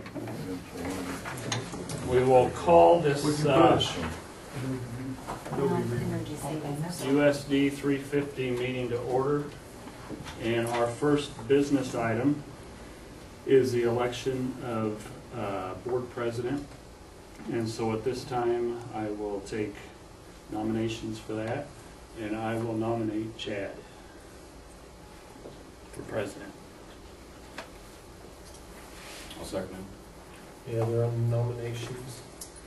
We will call this USD 350 meeting to order. And our first business item is the election of board president. And so at this time, I will take nominations for that, and I will nominate Chad for president. I'll second it. Any other nominations?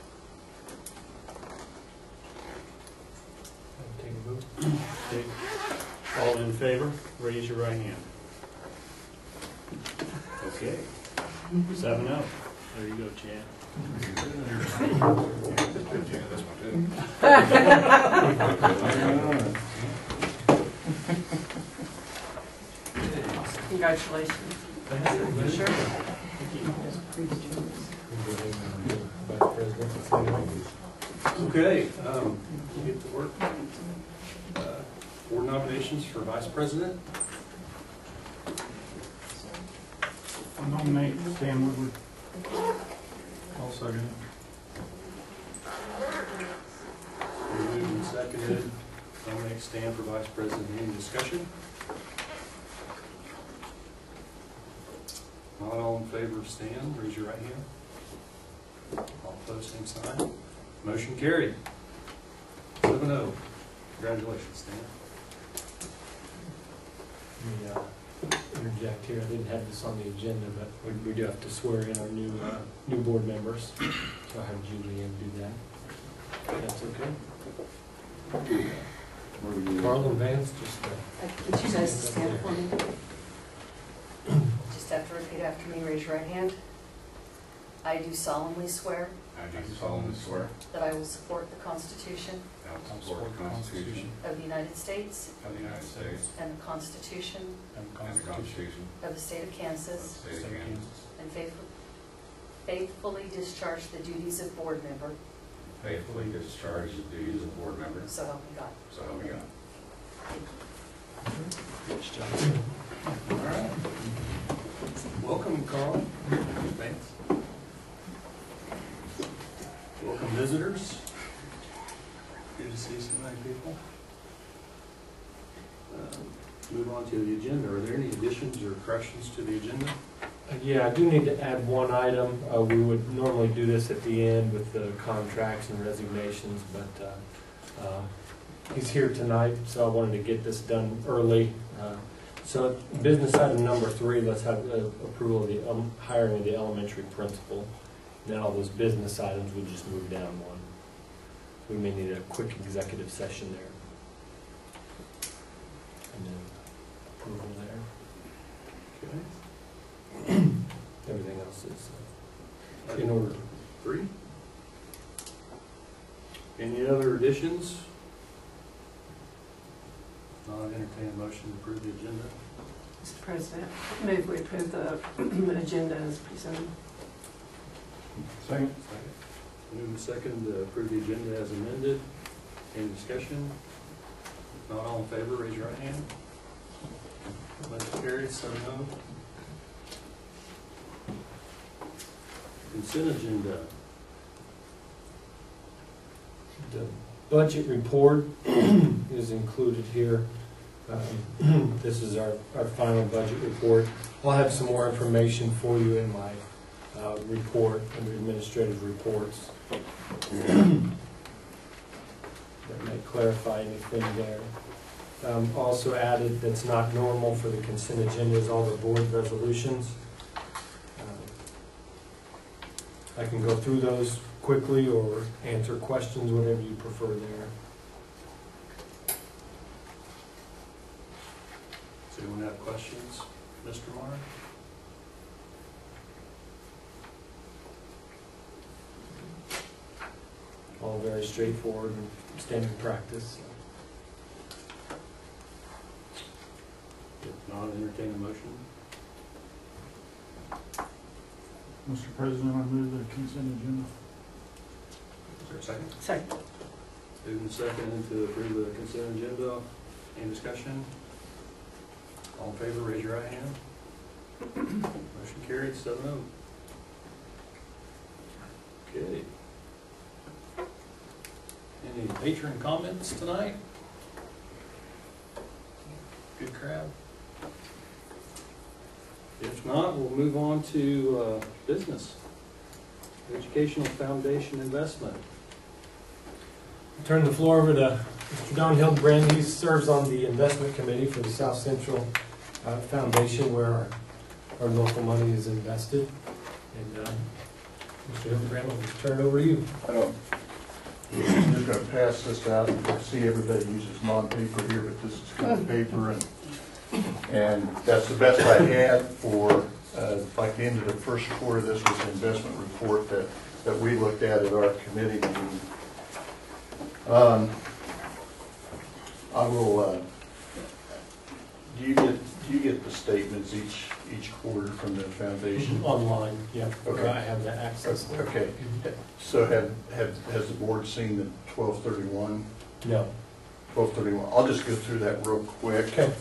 Take a vote. Okay. All in favor, raise your right hand. Okay. 7-0. There you go, Chad. Congratulations. Sure. Okay, we'll get to work. Board nominations for vice president. I'll nominate Stan Woodward. I'll second it. Moved and seconded. Nominate Stan for vice president. Any discussion? Not all in favor of Stan, raise your right hand. All opposed, same sign. Motion carried. 7-0. Congratulations, Stan. Let me interject here. I didn't have this on the agenda, but we do have to swear in our new board members. So I have Julianne do that. If that's okay. Carl and Vance, just Would you guys stand for me? Just have to repeat after me. Raise your right hand. I do solemnly swear I do solemnly swear that I will support the Constitution that I will support the Constitution of the United States of the United States and the Constitution and the Constitution of the State of of Kansas, the State of Kansas, and faithfully discharge the duties of board member, faithfully discharge the duties of board member, so help me God. so help me God. All right. Welcome, Carl. Thanks. Welcome, visitors. Good to see so many people. Move on to the agenda. Are there any additions or corrections to the agenda? yeah, I do need to add one item. We would normally do this at the end with the contracts and resignations, but he's here tonight, so I wanted to get this done early. So business item number 3, let's have approval of the hiring of the elementary principal. Then all those business items, we just move down one. We may need a quick executive session there. And then approval there. Okay. Everything else is in order. 3. Any other additions? I'll entertain a motion to approve the agenda. Mr. President, move we approve the agenda as presented. Second. Move and second to approve the agenda as amended. Any discussion? If not all in favor, raise your right hand. Motion carries 7-0. Consent agenda. The budget report is included here. This is our final budget report. I'll have some more information for you in my report, under administrative reports. That may clarify anything there. Also added that's not normal for the consent agenda is all the board resolutions. I can go through those quickly or answer questions, whatever you prefer there. Does anyone have questions? Mr. Marr? All very straightforward and standard practice. If not, entertain a motion. Mr. President, I move the consent agenda. Is there a second? Second. Moved and seconded to approve the consent agenda. Any discussion? All in favor, raise your right hand. Motion carried 7-0. Okay. Any patron comments tonight? Good crowd. If not, we'll move on to business. Educational Foundation Investment. Turn the floor over to Mr. Don Hildebrand. He serves on the investment committee for the South Central Foundation, where our local money is invested. And Mr. Hildebrand, I'll just turn it over to you. I'm just gonna pass this out. I see everybody uses non-paper here, but this is kind of paper, and that's the best I had for, like the end of the first quarter. This was the investment report that we looked at our committee meeting. I will, do you get the statements each quarter from the foundation? Online, yeah. Okay. I have that access. Okay, so has the board seen the 1231? No. 1231, I'll just go through that real quick. Okay.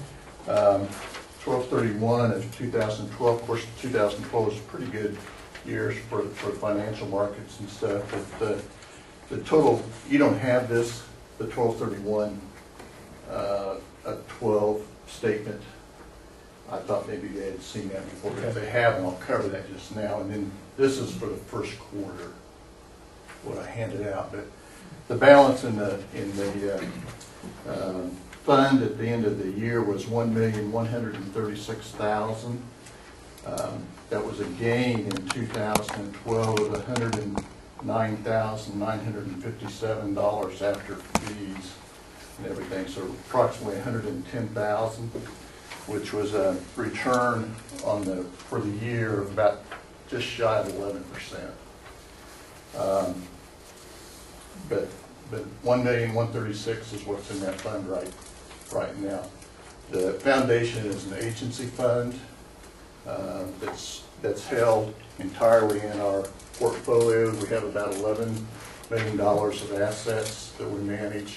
1231 of 2012, of course 2012 was pretty good years for financial markets and stuff, but the total, you don't have this, the 1231 12 statement. I thought maybe they had seen that before, but if they haven't, I'll cover that just now. And then this is for the first quarter, what I handed out. But the balance in the fund at the end of the year was $1,136,000. That was a gain in 2012 of $109,957 after fees and everything. So approximately $110,000, which was a return for the year of about just shy of 11%. But $1,136,000 is what's in that fund right now. The foundation is an agency fund that's held entirely in our portfolio. We have about $11 million of assets that we manage.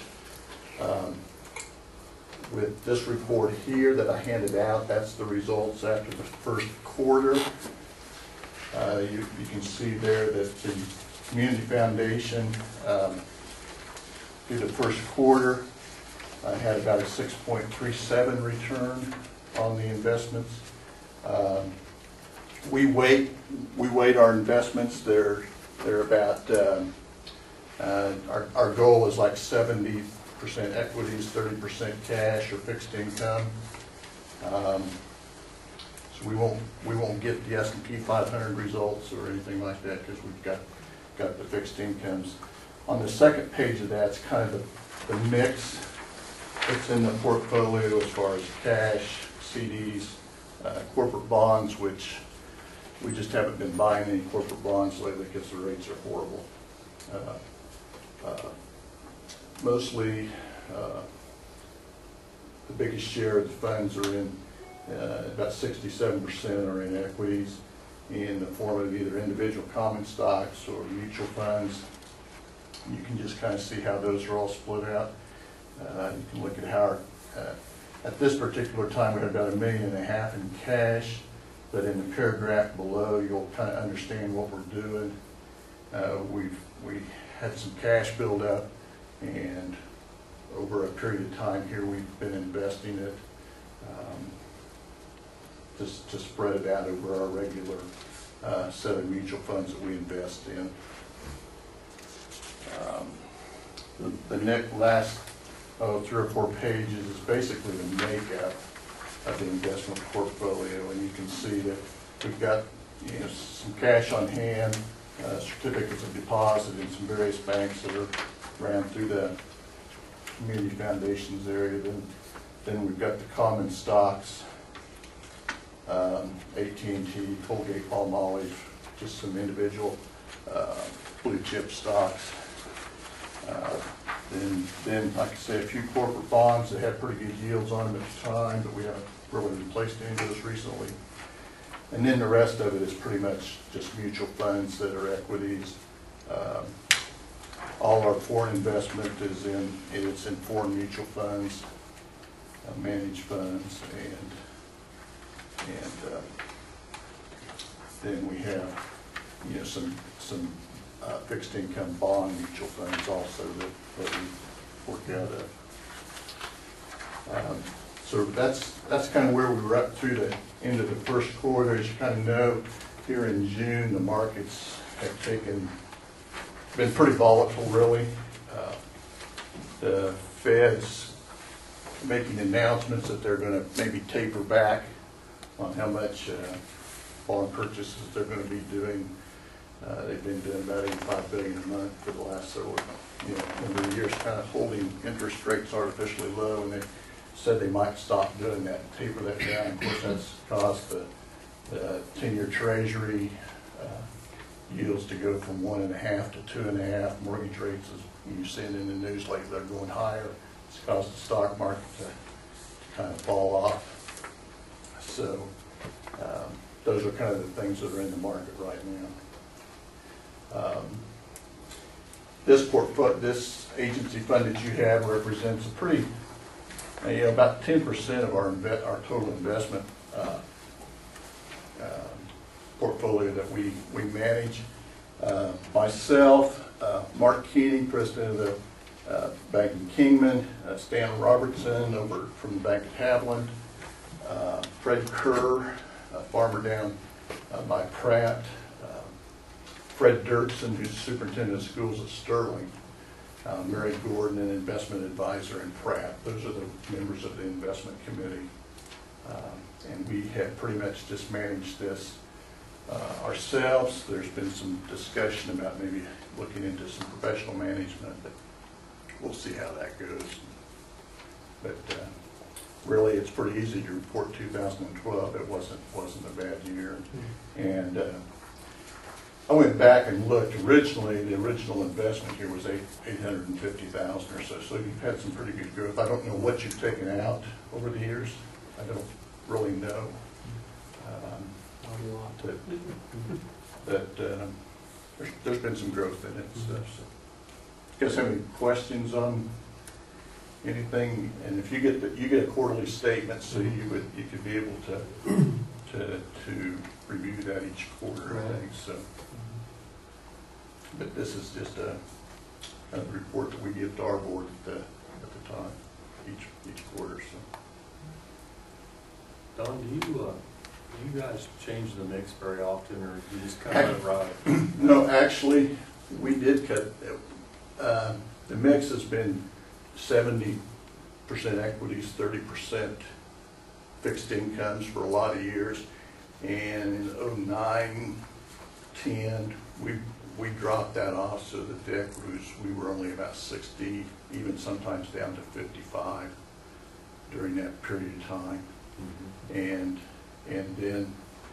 With this report here that I handed out, that's the results after the first quarter. You can see there that the Community Foundation through the first quarter had about a 6.37 return on the investments. We weight our investments. They're about our goal is like 70% equities, 30% cash or fixed income. So we won't get the S&P 500 results or anything like that because we've got the fixed incomes. On the second page of that, it's kind of the mix that's in the portfolio as far as cash, CDs, corporate bonds, which we just haven't been buying any corporate bonds lately because the rates are horrible. Mostly, the biggest share of the funds are in, about 67% are in equities in the form of either individual common stocks or mutual funds. You can just kind of see how those are all split out. You can look at how at this particular time we had about $1.5 million in cash, but in the paragraph below you'll kind of understand what we're doing. We had some cash build up, and over a period of time here we've been investing it just to spread it out over our regular set of mutual funds that we invest in. The last 3 or 4 pages is basically the makeup of the investment portfolio, and you can see that we've got some cash on hand, certificates of deposit in some various banks that are ran through the Community Foundations area. Then we've got the common stocks, AT&T, Colgate, Palmolive, just some individual blue chip stocks. Then, like I say, a few corporate bonds that had pretty good yields on them at the time, but we haven't really replaced any of those recently. And then the rest of it is pretty much just mutual funds that are equities. All our foreign investment is in foreign mutual funds, managed funds, and then we have some fixed income bond mutual funds also that we work out of. So that's kind of where we were up through the end of the first quarter. As you kind of know, here in June, the markets have been pretty volatile, really. The Fed's making announcements that they're going to maybe taper back on how much bond purchases they're going to be doing. They've been doing about $85 billion a month for the last several number of years, kind of holding interest rates artificially low, and they said they might stop doing that and taper that down. Of course, that's caused the 10-year Treasury yields to go from 1.5 to 2.5. Mortgage rates, as you've seen in the news lately, they're going higher. It's caused the stock market to kind of fall off. So those are kind of the things that are in the market right now. This agency fund that you have represents a pretty, about 10% of our total investment portfolio that we manage. Myself, Mark Keeney, president of the Bank of Kingman, Stan Robertson over from the Bank of Haviland, Fred Kerr, a farmer down by Pratt, Fred Dirksen, who's superintendent of schools at Sterling, Mary Gordon, an investment advisor in Pratt. Those are the members of the investment committee. And we have pretty much just managed this ourselves. There's been some discussion about maybe looking into some professional management, but we'll see how that goes. But really, it's pretty easy to report 2012. It wasn't a bad year. And I went back and looked. Originally, the original investment here was $850,000 or so. So you've had some pretty good growth. I don't know what you've taken out over the years. I don't really know. But there's been some growth in it. So. You guys have any questions on anything? And if you get a quarterly statement, so you could be able to review that each quarter, I think. So, but this is just a kind of report that we give to our board at the time each quarter. So, Don, do you guys change the mix very often, or you just kind of let it ride? No, actually, we did cut. The mix has been 70% equities, 30% fixed incomes for a lot of years. And in 09, 10, we dropped that off so that the equities, we were only about 60, even sometimes down to 55 during that period of time. And then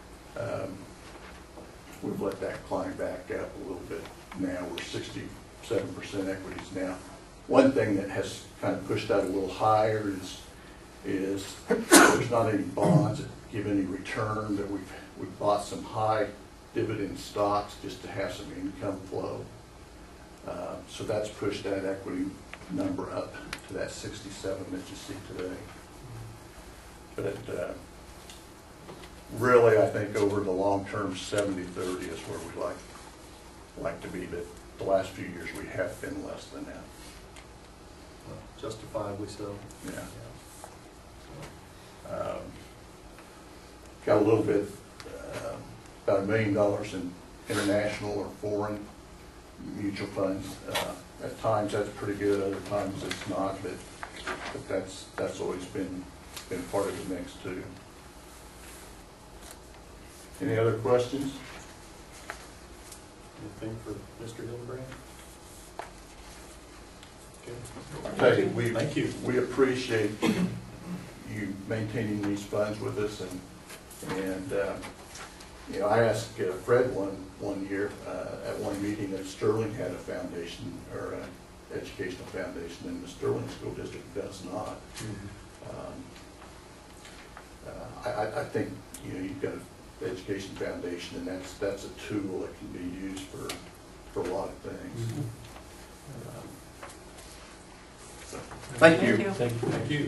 we've let that climb back up a little bit. Now we're 67% equities now. One thing that has kind of pushed that a little higher is there's not any bonds that give any return, but we've bought some high dividend stocks just to have some income flow. So that's pushed that equity number up to that 67 that you see today. But really, I think over the long term, 70-30 is where we like to be. But the last few years, we have been less than that. Justifiably so. Yeah. Got a little bit, about $1 million in international or foreign mutual funds. At times that's pretty good, other times it's not, but that's always been part of the mix too. Any other questions? Anything for Mr. Hildebrand? Okay. Thank you. We appreciate you maintaining these funds with us, and I asked Fred one year at one meeting that Sterling had a foundation or an educational foundation, and the Sterling School District does not. I think you've got an education foundation, and that's a tool that can be used for a lot of things. So, thank you. Thank you.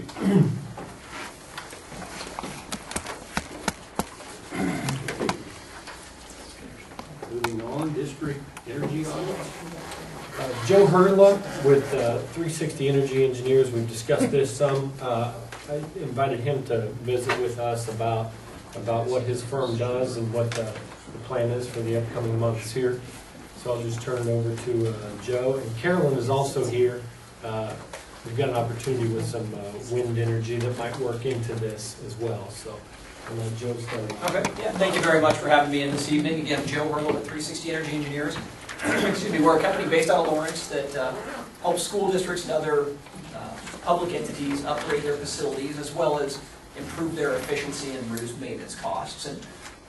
Moving on, District Energy audit? Joe Hurla with 360 Energy Engineers, we've discussed this some. I invited him to visit with us about what his firm does and what the plan is for the upcoming months here. So I'll just turn it over to Joe. And Carolyn is also here. We've got an opportunity with some wind energy that might work into this as well. So I'll let Joe start. Okay, yeah, thank you very much for having me in this evening. Again, Joe Hurla with 360 Energy Engineers. Excuse me, we're a company based out of Lawrence that helps school districts and other public entities upgrade their facilities as well as improve their efficiency and reduce maintenance costs. And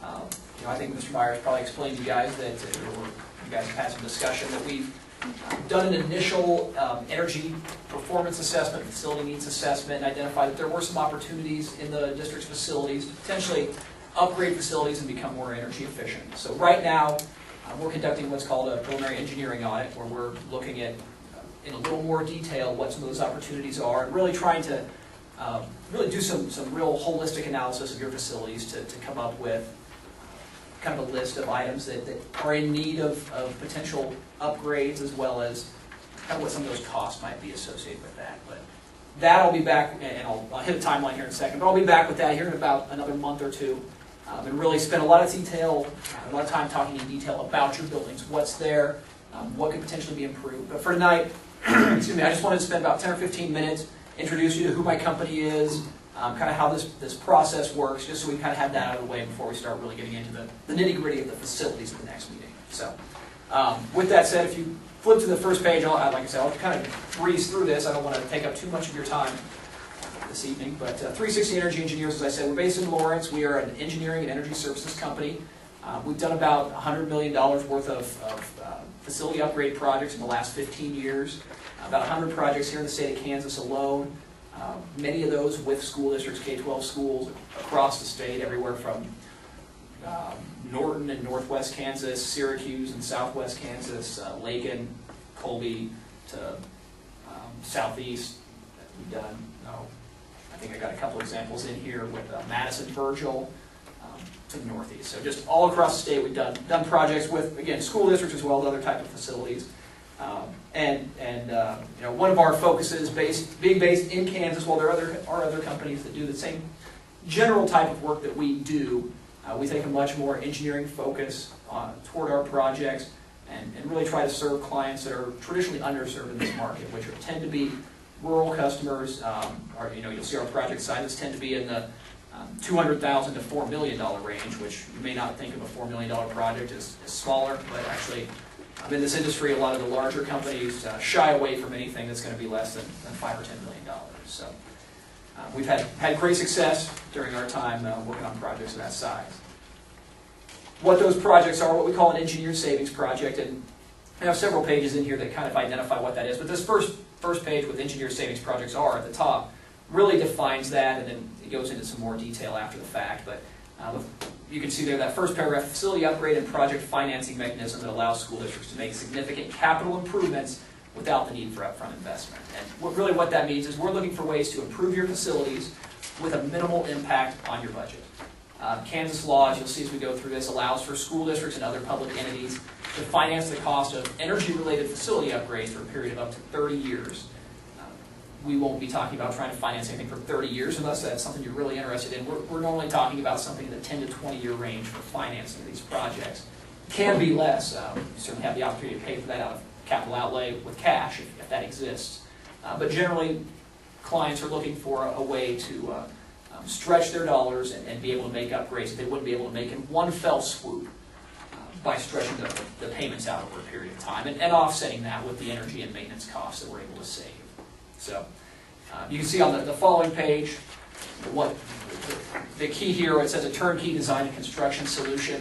I think Mr. Myers probably explained to you guys that you guys have had some discussion that we've done an initial energy performance assessment, facility needs assessment, and identified that there were some opportunities in the district's facilities to potentially upgrade facilities and become more energy efficient. So right now, we're conducting what's called a preliminary engineering audit, where we're looking at, in a little more detail, what some of those opportunities are, and really trying to really do some real holistic analysis of your facilities to come up with kind of a list of items that are in need of potential upgrades, as well as kind of what some of those costs might be associated with that. But that I'll be back, and I'll hit a timeline here in a second, but I'll be back with that here in about another month or two. And really spend a lot of detail, a lot of time talking in detail about your buildings, what's there, what could potentially be improved. But for tonight, excuse me, I just wanted to spend about 10 or 15 minutes, introduce you to who my company is, kind of how this process works, just so we kind of have that out of the way before we start really getting into the nitty-gritty of the facilities at the next meeting. So with that said, if you flip to the first page, like I said, I'll kind of breeze through this. I don't want to take up too much of your time this evening, but 360 Energy Engineers, as I said, we're based in Lawrence. We are an engineering and energy services company. We've done about $100 million worth of facility upgrade projects in the last 15 years, about 100 projects here in the state of Kansas alone, many of those with school districts, K-12 schools across the state, everywhere from Norton in northwest Kansas, Syracuse in southwest Kansas, Lakin, Colby to southeast. We've done, I think I got a couple examples in here with Madison, Virgil, to the northeast. So just all across the state, we've done projects with, again, school districts as well as other types of facilities. One of our focuses, being based in Kansas, while there are other companies that do the same general type of work that we do, we take a much more engineering focus toward our projects and really try to serve clients that are traditionally underserved in this market, which tend to be rural customers. You'll see our project sizes tend to be in the $200,000 to $4 million range, which you may not think of a $4 million project as smaller, but actually in this industry, a lot of the larger companies shy away from anything that's going to be less than $5 or $10 million. So we've had great success during our time working on projects of that size. What those projects are, what we call an engineered savings project, and I have several pages in here that kind of identify what that is, but this first page with engineered savings projects are at the top really defines that, and then it goes into some more detail after the fact. But you can see there that first paragraph, facility upgrade and project financing mechanism that allows school districts to make significant capital improvements without the need for upfront investment. And what that means is we're looking for ways to improve your facilities with a minimal impact on your budget. Kansas law, as you'll see as we go through this, allows for school districts and other public entities to finance the cost of energy-related facility upgrades for a period of up to 30 years. We won't be talking about trying to finance anything for 30 years unless that's something you're really interested in. We're normally talking about something in the 10 to 20-year range for financing of these projects. It can be less. You certainly have the opportunity to pay for that out of capital outlay with cash if that exists. But generally, clients are looking for a way to stretch their dollars and be able to make upgrades that they wouldn't be able to make in one fell swoop by stretching the payments out over a period of time and offsetting that with the energy and maintenance costs that we're able to save. So you can see on the following page what the key here, it says a turnkey design and construction solution.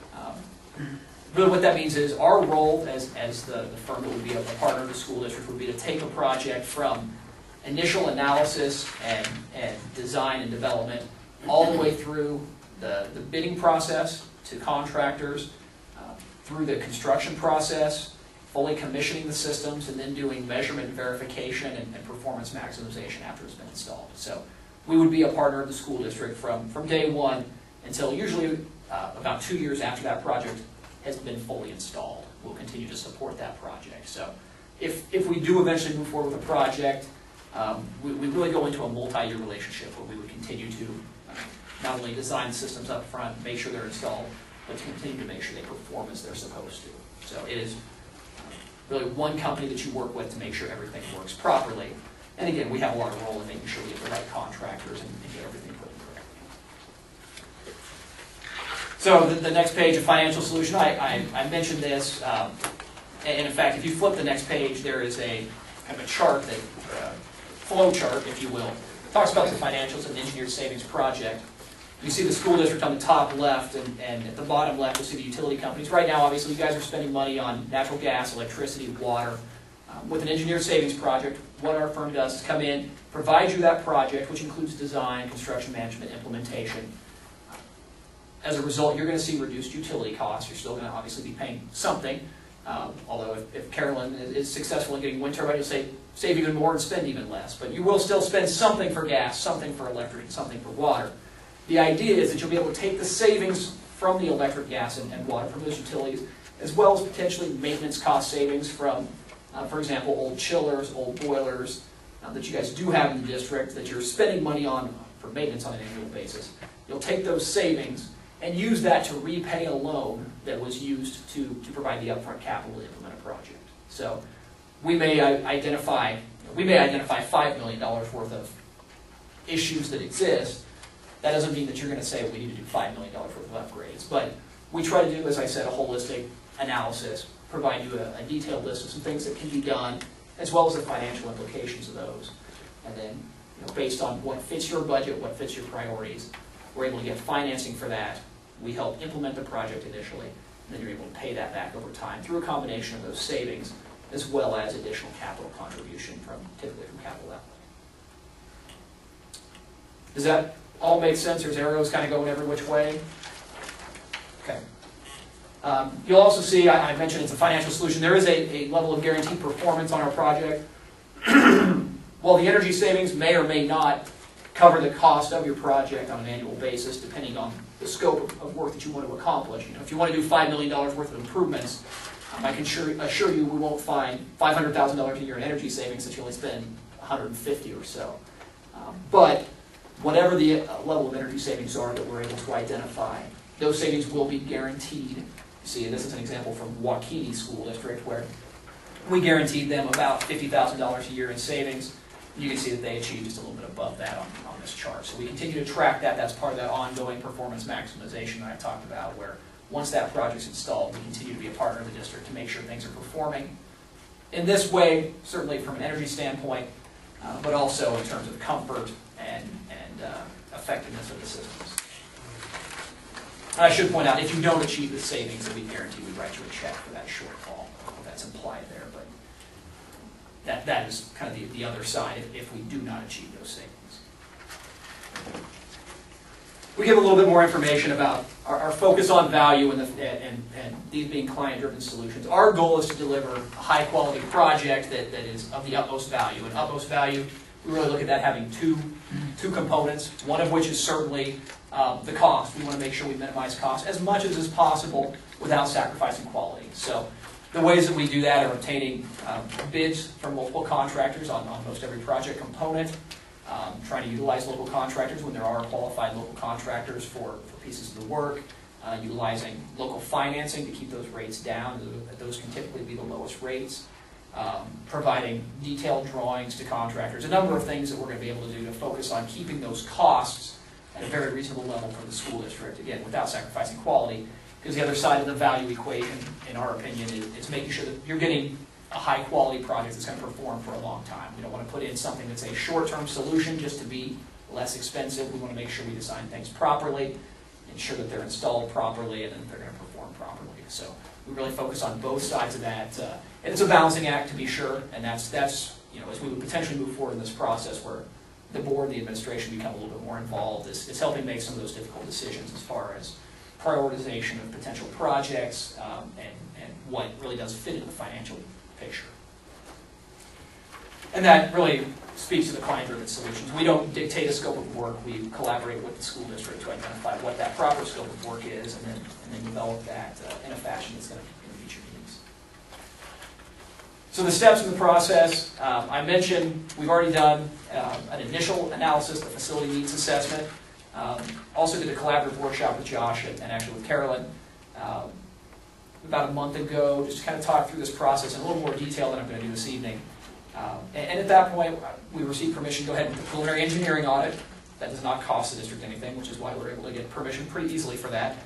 Really what that means is our role as the firm that would be a partner of the school district would be to take a project from initial analysis and design and development all the way through the bidding process to contractors, through the construction process, fully commissioning the systems, and then doing measurement verification and performance maximization after it's been installed. So we would be a partner of the school district from day one until usually about 2 years after that project has been fully installed, we'll continue to support that project. So if we do eventually move forward with a project, we really go into a multi-year relationship where we would continue to not only design systems up front, make sure they're installed, but to continue to make sure they perform as they're supposed to. So it is really one company that you work with to make sure everything works properly. And again, we have a lot of role in making sure we get the right contractors and get everything put in correctly. So the next page, a financial solution, I mentioned this, and in fact, if you flip the next page, there is a kind of a chart, that flow chart, if you will, talks about the financials of an engineered savings project. You see the school district on the top left, and at the bottom left, you'll see the utility companies. Right now, obviously, you guys are spending money on natural gas, electricity, water. With an engineered savings project, what our firm does is come in, provide you that project, which includes design, construction management, implementation. As a result, you're going to see reduced utility costs. You're still going to obviously be paying something. Although if Carolyn is successful in getting wind turbine, you'll save even more and spend even less. But you will still spend something for gas, something for electric, and something for water. The idea is that you'll be able to take the savings from the electric, gas, and water from those utilities, as well as potentially maintenance cost savings from, for example, old chillers, old boilers that you guys do have in the district that you're spending money on for maintenance on an annual basis. You'll take those savings and use that to repay a loan that was used to provide the upfront capital to implement a project. So we may identify $5 million worth of issues that exist. That doesn't mean that you're going to say we need to do $5 million worth of upgrades. But we try to do, as I said, a holistic analysis, provide you a detailed list of some things that can be done, as well as the financial implications of those. And then, based on what fits your budget, what fits your priorities, we're able to get financing for that. We help implement the project initially, and then you're able to pay that back over time through a combination of those savings, as well as additional capital contribution typically from capital outlay. Does that all make sense? There's arrows kind of going every which way? Okay. You'll also see, I mentioned it's a financial solution. There is a level of guaranteed performance on our project. While the energy savings may or may not cover the cost of your project on an annual basis, depending on the scope of work that you want to accomplish. If you want to do $5 million worth of improvements, I can assure you we won't find $500,000 a year in energy savings that you only spend $150 or so. But whatever the level of energy savings are that we're able to identify, those savings will be guaranteed. You see, and this is an example from Waukene School District where we guaranteed them about $50,000 a year in savings. You can see that they achieved just a little bit above that on this chart. So we continue to track that. That's part of that ongoing performance maximization that I talked about, where once that project's installed, we continue to be a partner of the district to make sure things are performing in this way, certainly from an energy standpoint, but also in terms of comfort and effectiveness of the systems. And I should point out, if you don't achieve the savings that we guarantee, we write you a check for that shortfall. That's implied there, but that is kind of the other side if we do not achieve those savings. We give a little bit more information about our focus on value and these being client-driven solutions. Our goal is to deliver a high-quality project that is of the utmost value. And utmost value, we really look at that having two components, one of which is certainly the cost. We want to make sure we minimize costs as much as is possible without sacrificing quality. So the ways that we do that are obtaining bids from multiple contractors on most every project component, trying to utilize local contractors when there are qualified local contractors for pieces of the work, utilizing local financing to keep those rates down. Those can typically be the lowest rates. Providing detailed drawings to contractors, a number of things that we're going to be able to do to focus on keeping those costs at a very reasonable level for the school district, again, without sacrificing quality. Because the other side of the value equation, in our opinion, is making sure that you're getting a high-quality project that's going to perform for a long time. We don't want to put in something that's a short-term solution just to be less expensive. We want to make sure we design things properly, ensure that they're installed properly, and that they're going to perform properly. So we really focus on both sides of that. And it's a balancing act, to be sure, and that's as we would potentially move forward in this process where the board, the administration become a little bit more involved, is helping make some of those difficult decisions as far as prioritization of potential projects and what really does fit into the financial picture. And that really speaks to the client-driven solutions. We don't dictate a scope of work. We collaborate with the school district to identify what that proper scope of work is and then develop that in a fashion that's going to meet your needs. So the steps in the process, I mentioned we've already done an initial analysis, the facility needs assessment. Also did a collaborative workshop with Josh and actually with Carolyn about a month ago, just to kind of talk through this process in a little more detail than I'm going to do this evening. And at that point, we received permission to go ahead with the preliminary engineering audit. That does not cost the district anything, which is why we're able to get permission pretty easily for that.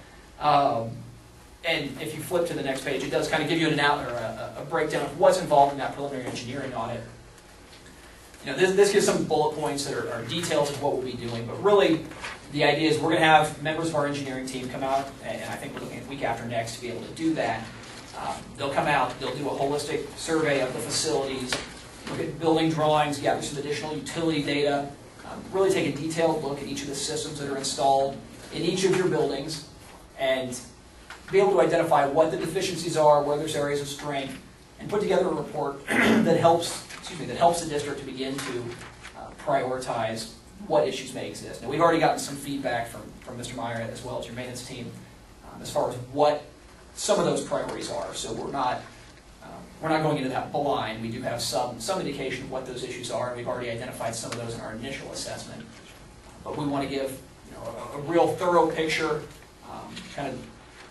And if you flip to the next page, it does kind of give you a breakdown of what's involved in that preliminary engineering audit. You know, this gives some bullet points that are details of what we'll be doing, but really the idea is we're going to have members of our engineering team come out, and I think we're looking at week after next to be able to do that. They'll come out, they'll do a holistic survey of the facilities, look at building drawings, gather some additional utility data, really take a detailed look at each of the systems that are installed in each of your buildings, and be able to identify what the deficiencies are, where there's areas of strength, and put together a report that helps the district to begin to prioritize what issues may exist. Now, we've already gotten some feedback from Mr. Meyer as well as your maintenance team as far as what some of those priorities are. So we're not going into that blind. We do have some indication of what those issues are, and we've already identified some of those in our initial assessment. But we want to give a real thorough picture, kind of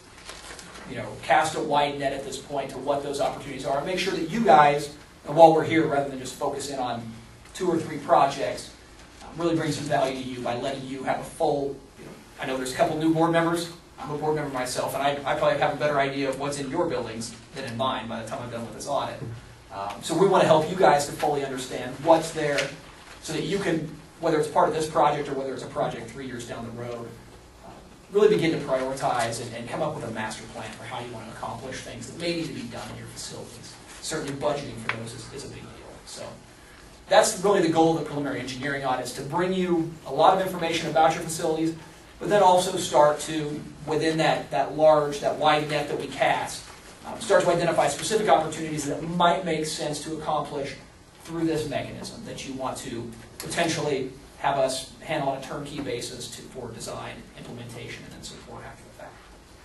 cast a wide net at this point to what those opportunities are, and make sure that you guys, and while we're here, rather than just focus in on 2 or 3 projects, really bring some value to you by letting you have a full, I know there's a couple new board members. I'm a board member myself, and I probably have a better idea of what's in your buildings than in mine by the time I'm done with this audit. So we want to help you guys to fully understand what's there so that you can, whether it's part of this project or whether it's a project 3 years down the road, really begin to prioritize and come up with a master plan for how you want to accomplish things that may need to be done in your facilities. Certainly budgeting for those is a big deal. So that's really the goal of the preliminary engineering audit, is to bring you a lot of information about your facilities, but then also start to, within that wide net that we cast, start to identify specific opportunities that might make sense to accomplish through this mechanism that you want to potentially have us handle on a turnkey basis for design, implementation, and then support after the fact.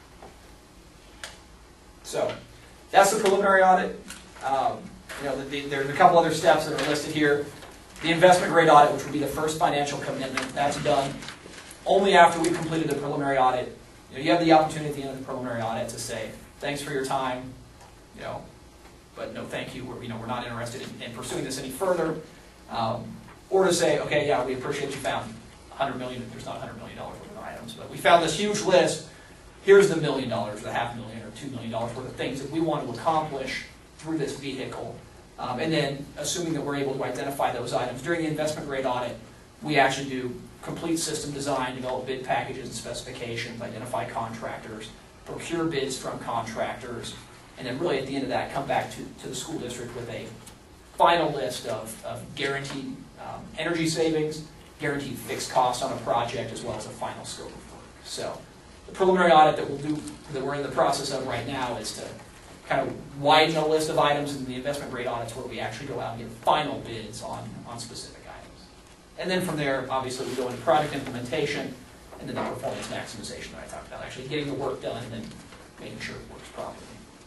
So that's the preliminary audit. There's a couple other steps that are listed here. The investment grade audit, which would be the first financial commitment, that's done only after we've completed the preliminary audit. You have the opportunity at the end of the preliminary audit to say, thanks for your time, but no thank you, we're not interested in pursuing this any further. Or to say, okay, yeah, we appreciate you found $100 million, there's not $100 million worth of items, but we found this huge list, here's the $1 million, or the $500,000, or $2 million worth of things that we want to accomplish through this vehicle. And then, assuming that we're able to identify those items, during the investment grade audit, we actually do complete system design, develop bid packages and specifications, identify contractors, procure bids from contractors, and then really at the end of that, come back to the school district with a final list of guaranteed energy savings, guaranteed fixed costs on a project, as well as a final scope of work. So the preliminary audit that we're in the process of right now is to kind of widen the list of items, in the investment grade audits where we actually go out and get final bids on specific items. And then from there, obviously, we go into project implementation, and then the performance maximization that I talked about, actually getting the work done and then making sure it works properly.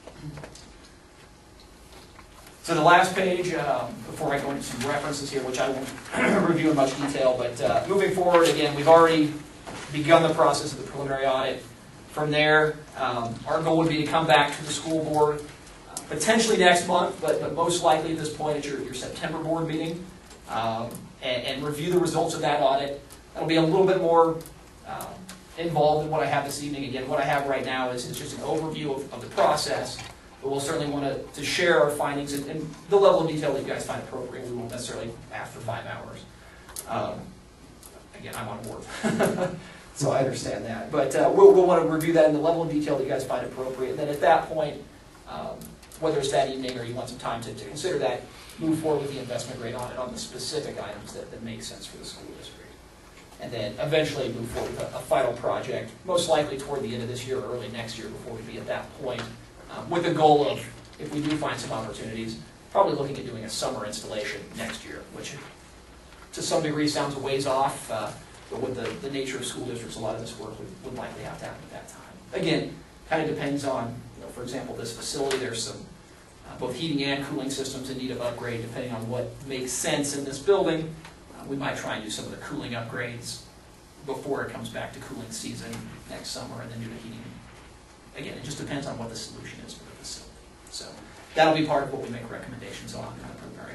So the last page, before I go into some references here, which I won't review in much detail, but moving forward, again, we've already begun the process of the preliminary audit. From there, our goal would be to come back to the school board, potentially next month, but most likely at this point at your September board meeting, and review the results of that audit. That'll be a little bit more involved than what I have this evening. Again, what I have right now is just an overview of the process. But we'll certainly want to share our findings and the level of detail that you guys find appropriate. We won't necessarily ask for 5 hours. Again, I'm on board, so I understand that. But we'll want to review that in the level of detail that you guys find appropriate. And then at that point, whether it's that evening or you want some time to consider that, move forward with the investment grade audit on the specific items that make sense for the school district. And then eventually move forward with a final project, most likely toward the end of this year or early next year before we be at that point. With the goal of, if we do find some opportunities, probably looking at doing a summer installation next year, which to some degree sounds a ways off, but with the nature of school districts, a lot of this work would likely have to happen at that time. Again, kind of depends on, for example, this facility, there's some both heating and cooling systems in need of upgrade, depending on what makes sense in this building. We might try and do some of the cooling upgrades before it comes back to cooling season next summer, and then do the heating. Again, it just depends on what the solution is for the facility. So that'll be part of what we make recommendations on in the preliminary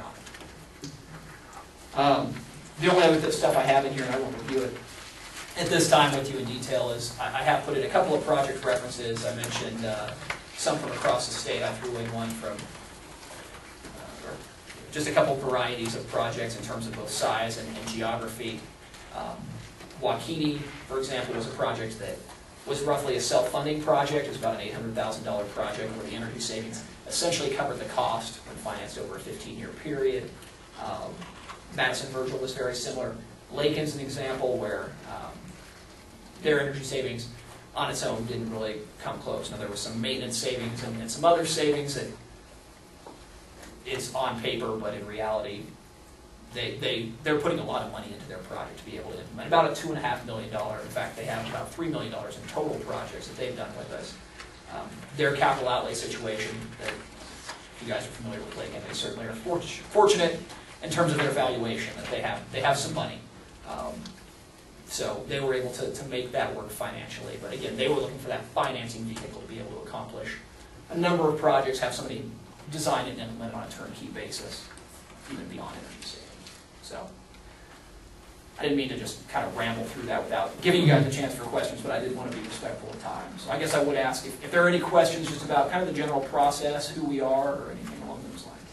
audit. The only other stuff I have in here, and I won't review it at this time with you in detail, is I have put in a couple of project references. I mentioned some from across the state. I threw in one from or just a couple varieties of projects in terms of both size and geography. Waukene, for example, was a project that was roughly a self-funding project. It was about an $800,000 project where the energy savings essentially covered the cost when financed over a 15-year period. Madison Virgil was very similar. Lakin's an example where their energy savings on its own didn't really come close. Now, there was some maintenance savings and some other savings that it's on paper, but in reality, they're putting a lot of money into their project to be able to implement. About a $2.5 million. In fact, they have about $3 million in total projects that they've done with us. Their capital outlay situation, that if you guys are familiar with Lakin, they certainly are fortunate in terms of their valuation, that they have some money. So they were able to make that work financially. But again, they were looking for that financing vehicle to be able to accomplish a number of projects, have somebody design and implement on a turnkey basis, even beyond energy savings. So I didn't mean to just kind of ramble through that without giving you guys a chance for questions, but I did want to be respectful of time. So I guess I would ask if there are any questions just about kind of the general process, who we are, or anything along those lines.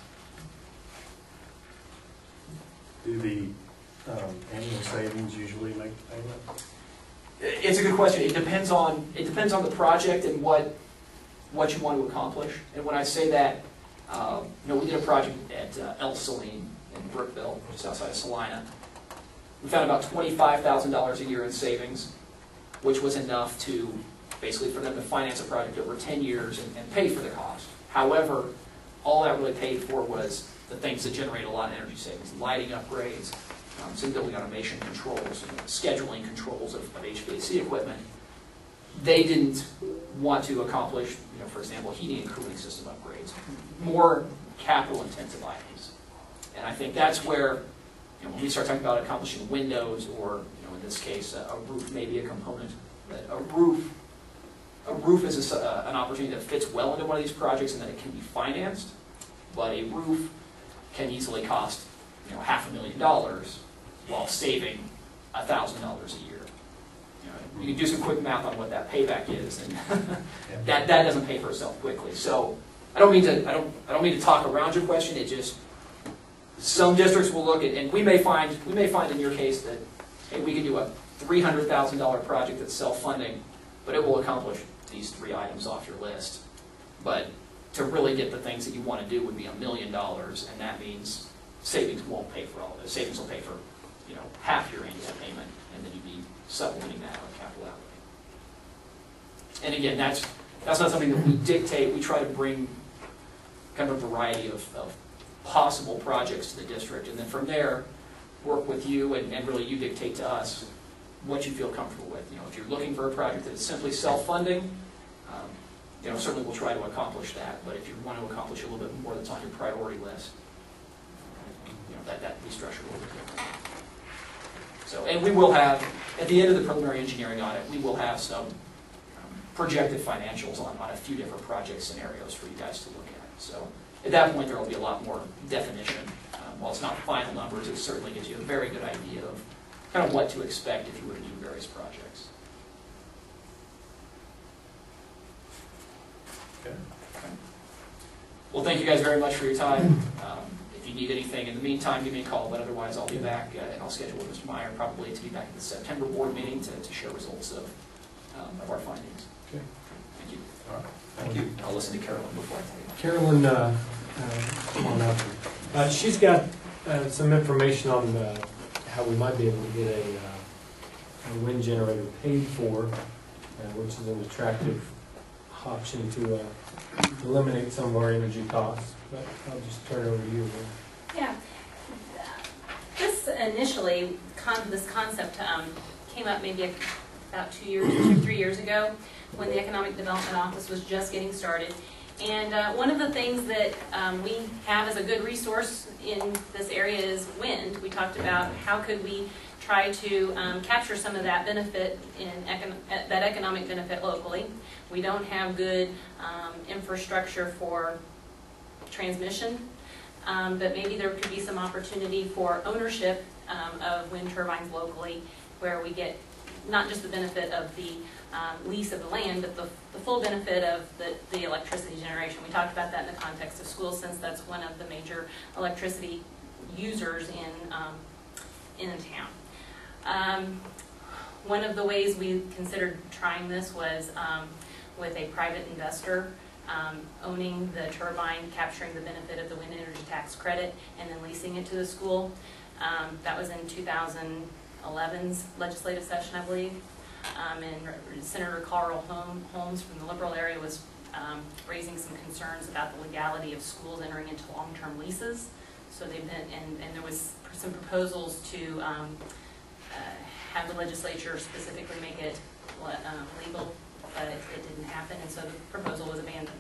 Do the annual savings usually make the payment? It's a good question. It depends on the project and what you want to accomplish. And when I say that, we did a project at El Saline in Brookville, just outside of Salina. We found about $25,000 a year in savings, which was enough to basically for them to finance a project over 10 years and pay for the cost. However, all that really paid for was the things that generate a lot of energy savings: lighting upgrades, some building automation controls, scheduling controls of HVAC equipment. They didn't want to accomplish, for example, heating and cooling system upgrades, more capital-intensive items. And I think that's where, when we start talking about accomplishing windows, or in this case, a roof may be a component. That a roof is an opportunity that fits well into one of these projects, and that it can be financed. But a roof can easily cost $500,000 while saving $1,000 a year. You can do some quick math on what that payback is, and that doesn't pay for itself quickly. So I don't mean to talk around your question. It just, some districts will look at, and we may find in your case that, hey, we can do a $300,000 project that's self-funding, but it will accomplish these 3 items off your list. But to really get the things that you want to do would be $1 million, and that means savings won't pay for all of it. Savings will pay for half your annual payment, and then you'd be supplementing that on capital outlay. And again, that's not something that we dictate. We try to bring kind of a variety of possible projects to the district, and then from there, work with you, and really you dictate to us what you feel comfortable with. If you're looking for a project that is simply self-funding, certainly we'll try to accomplish that. But if you want to accomplish a little bit more that's on your priority list, that restructure will be different. So, and we will have, at the end of the preliminary engineering audit, we will have some projected financials on a few different project scenarios for you guys to look at. So at that point, there will be a lot more definition. While it's not final numbers, it certainly gives you a very good idea of kind of what to expect if you were to do various projects. Okay. Well, thank you guys very much for your time. If you need anything in the meantime, give me a call, but otherwise I'll be back, and I'll schedule with Mr. Meyer probably to be back at the September board meeting to share results of our findings. Okay. Thank you. All right. Thank you. I'll listen to Carolyn before I tell you. Carolyn, come on up. She's got some information on how we might be able to get a wind generator paid for, which is an attractive option to eliminate some of our energy costs. But I'll just turn it over to you. Yeah. This initially, this concept came up maybe about 2 or 3 years ago when the Economic Development Office was just getting started. And one of the things that we have as a good resource in this area is wind. We talked about how could we try to capture some of that benefit that economic benefit locally. We don't have good infrastructure for transmission, but maybe there could be some opportunity for ownership of wind turbines locally, where we get not just the benefit of the lease of the land, but the full benefit of the electricity generation. We talked about that in the context of schools, since that's one of the major electricity users in town. One of the ways we considered trying this was with a private investor owning the turbine, capturing the benefit of the wind energy tax credit, and then leasing it to the school. That was in 2011's legislative session, I believe. And Senator Carl Holmes from the Liberal area was raising some concerns about the legality of schools entering into long-term leases. So they've been, and there was some proposals to have the legislature specifically make it legal, but it didn't happen, and so the proposal was abandoned.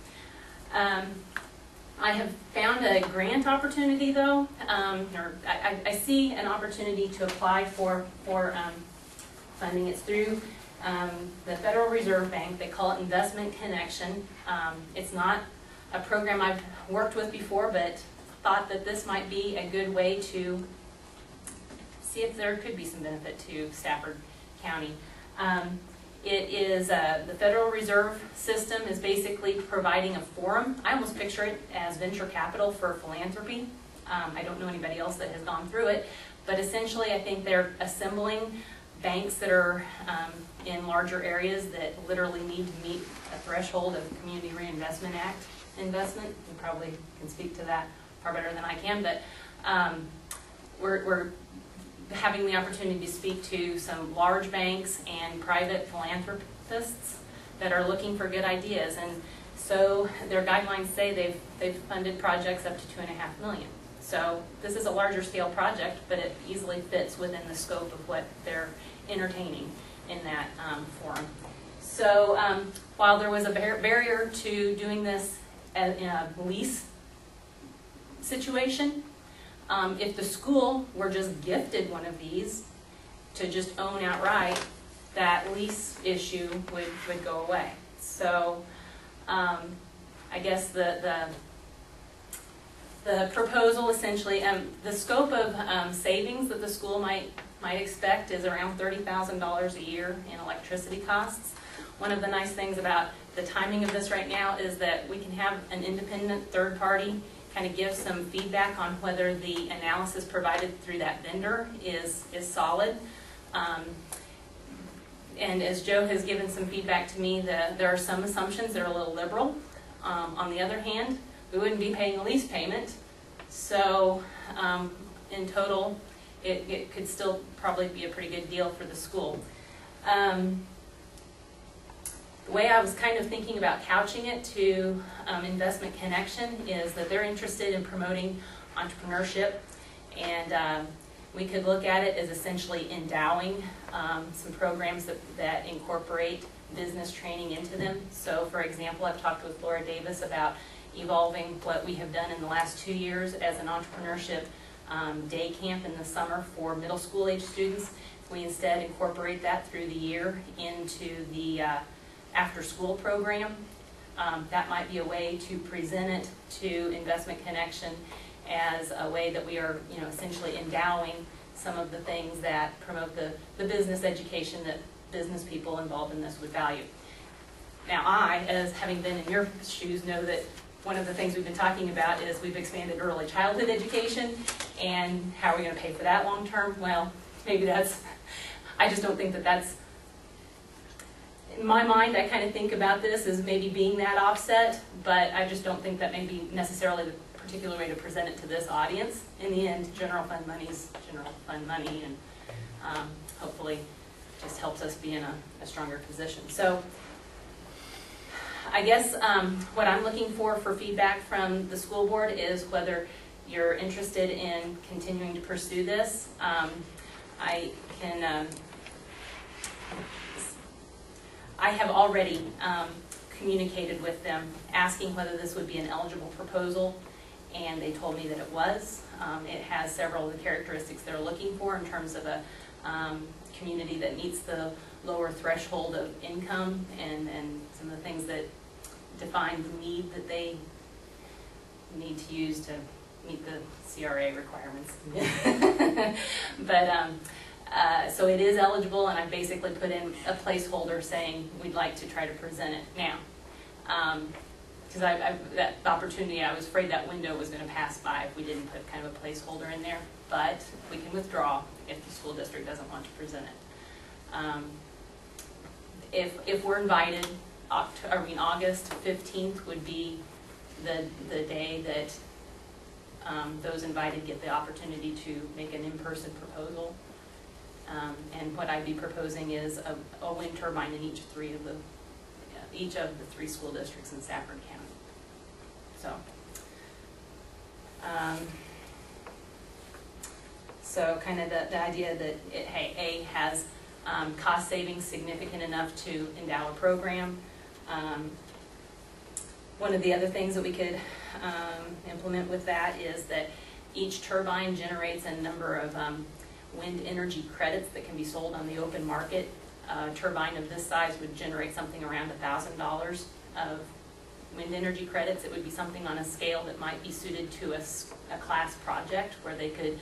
I have found a grant opportunity, though, or I see an opportunity to apply for funding. It's through the Federal Reserve Bank. They call it Investment Connection. It's not a program I've worked with before, but thought that this might be a good way to see if there could be some benefit to Stafford County. It is, the Federal Reserve System is basically providing a forum. I almost picture it as venture capital for philanthropy. I don't know anybody else that has gone through it, but essentially I think they're assembling banks that are in larger areas that literally need to meet a threshold of Community Reinvestment Act investment. You probably can speak to that far better than I can, but we're having the opportunity to speak to some large banks and private philanthropists that are looking for good ideas. And so their guidelines say they've funded projects up to $2.5 million. So this is a larger scale project, but it easily fits within the scope of what they're entertaining in that forum. So while there was a barrier to doing this in a lease situation, if the school were just gifted one of these to just own outright, that lease issue would go away. So I guess the proposal essentially, the scope of savings that the school might expect is around $30,000 a year in electricity costs. One of the nice things about the timing of this right now is that we can have an independent third party kind of give some feedback on whether the analysis provided through that vendor is solid. And as Joe has given some feedback to me, there are some assumptions that are a little liberal. On the other hand, we wouldn't be paying a lease payment, so in total, it could still probably be a pretty good deal for the school. The way I was kind of thinking about couching it to Investment Connection is that they're interested in promoting entrepreneurship, and we could look at it as essentially endowing some programs that incorporate business training into them. So for example, I've talked with Laura Davis about evolving what we have done in the last 2 years as an entrepreneurship day camp in the summer for middle school age students. We instead incorporate that through the year into the after school program. That might be a way to present it to Investment Connection as a way that we are, essentially endowing some of the things that promote the business education that business people involved in this would value. Now I, as having been in your shoes, know that one of the things we've been talking about is we've expanded early childhood education, and how are we going to pay for that long term? Well, maybe that's, I just don't think that that's, in my mind, I kind of think about this as maybe being that offset, but I just don't think that may be necessarily the particular way to present it to this audience. In the end, general fund money is general fund money, and hopefully just helps us be in a stronger position. So I guess what I'm looking for feedback from the school board is whether you're interested in continuing to pursue this. I have already communicated with them, asking whether this would be an eligible proposal, and they told me that it was. It has several of the characteristics they're looking for in terms of a community that meets the lower threshold of income and some of the things that define the need that they need to use to meet the CRA requirements. But so it is eligible, and I basically put in a placeholder saying we'd like to try to present it now. Because that opportunity, I was afraid that window was going to pass by if we didn't put kind of a placeholder in there. But we can withdraw if the school district doesn't want to present it. If we're invited, August 15th would be the day that those invited get the opportunity to make an in-person proposal. And what I'd be proposing is a wind turbine in each of the three school districts in Safford County. So kind of the idea that it has cost savings significant enough to endow a program. One of the other things that we could implement with that is that each turbine generates a number of wind energy credits that can be sold on the open market. A turbine of this size would generate something around $1,000 of wind energy credits. It would be something on a scale that might be suited to a class project where they could,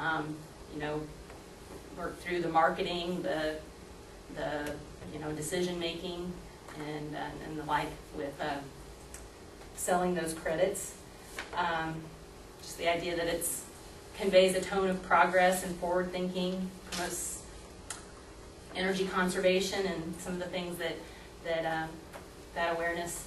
work through the marketing, the decision making, and the like with selling those credits. Just the idea that it conveys a tone of progress and forward thinking, promotes energy conservation, and some of the things that awareness,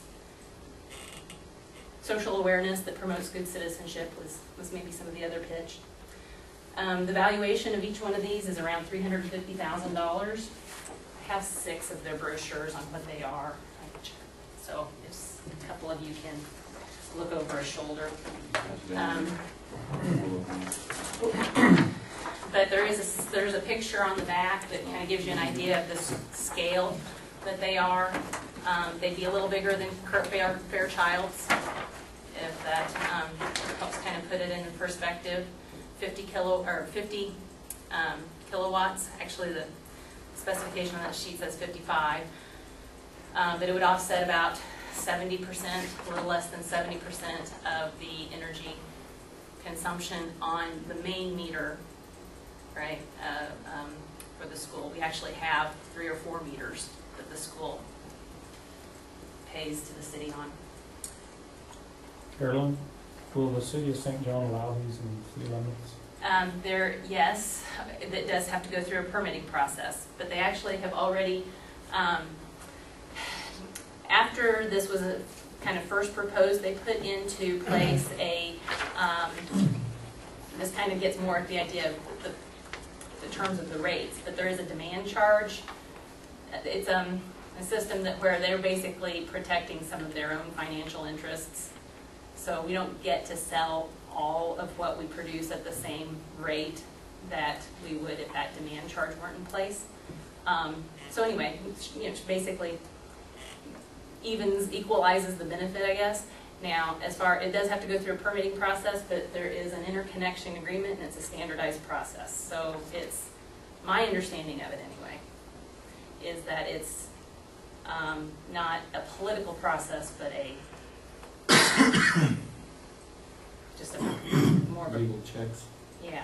social awareness that promotes good citizenship was maybe some of the other pitch. The valuation of each one of these is around $350,000. I have 6 of their brochures on what they are, so if a couple of you can look over a shoulder. But there's a picture on the back that kind of gives you an idea of the scale that they are. They'd be a little bigger than Kurt Fairchild's, if that helps kind of put it in perspective. 50 kilowatts. Actually, the specification on that sheet says 55. But it would offset about 70%, a little less than 70% of the energy consumption on the main meter, right, for the school. We actually have 3 or 4 meters that the school pays to the city on. Carolyn, will the city of St. John allow these in city limits? Yes, it does have to go through a permitting process, but they actually have already, after this was kind of first proposed, they put into place this kind of gets more at the idea of the terms of the rates, but there is a demand charge. It's a system where they're basically protecting some of their own financial interests. So we don't get to sell all of what we produce at the same rate that we would if that demand charge weren't in place. So anyway, basically equalizes the benefit, I guess. Now, it does have to go through a permitting process, but there is an interconnection agreement, and it's a standardized process. So it's my understanding of it anyway, is that it's not a political process, but just a more of a Legal checks. yeah.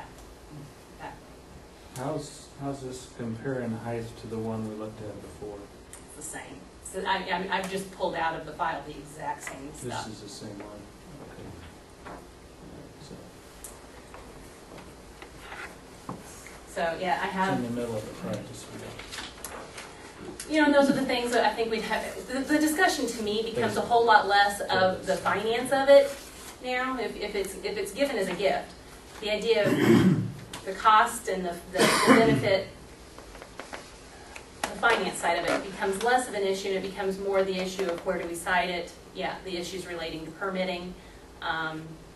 How's this compare in height to the one we looked at before? It's the same. So I've just pulled out of the file the exact same stuff. This is the same one. Okay. So yeah, I It's have. in the middle of the practice. And those are the things that I think we'd have. The discussion to me becomes a whole lot less of the finance of it now. If it's given as a gift, the idea of the cost and the benefit, the finance side of it becomes less of an issue, and it becomes more the issue of where do we site it. Yeah, the issues relating to permitting. I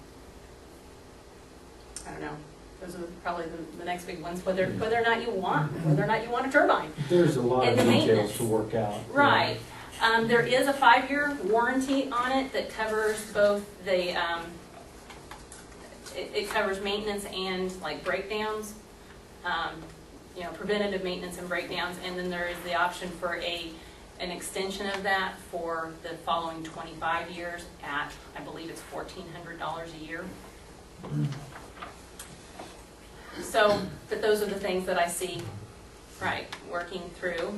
don't know. Those are probably the next big ones. Whether or not you want a turbine. There's a lot of And the details maintenance. to work out. Right. There is a 5-year warranty on it that covers both the, it covers maintenance and like breakdowns, you know, preventative maintenance and breakdowns, and then there is the option for an extension of that for the following 25 years at, I believe it's $1,400 a year. So, but those are the things that I see, right, working through.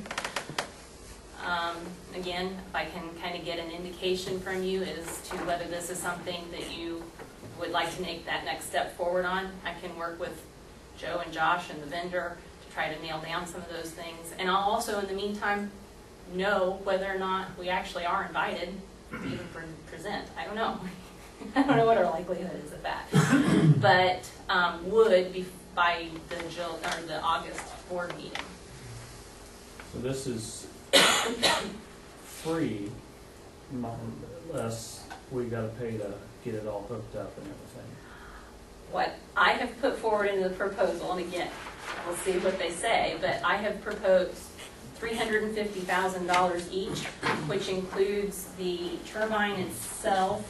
Again, if I can kind of get an indication from you as to whether this is something that you would like to make that next step forward on, I can work with Joe and Josh and the vendor to try to nail down some of those things. And I'll also, in the meantime, know whether or not we actually are invited to even present. I don't know. I don't know what our likelihood is of that. But would be by the August board meeting. So this is free, unless we gotta pay to get it all hooked up and everything. What I have put forward in the proposal, and again, we'll see what they say, but I have proposed $350,000 each, which includes the turbine itself.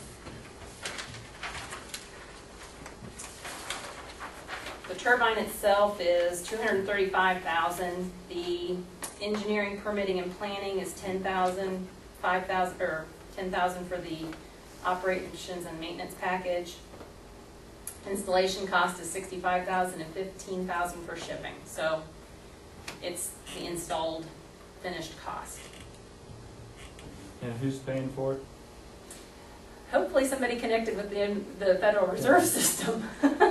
The turbine itself is $235,000. The engineering, permitting, and planning is $10,000, or $10,000 for the operations and maintenance package. Installation cost is $65,000 and $15,000 for shipping. So it's the installed, finished cost. And who's paying for it? Hopefully somebody connected with the Federal Reserve System.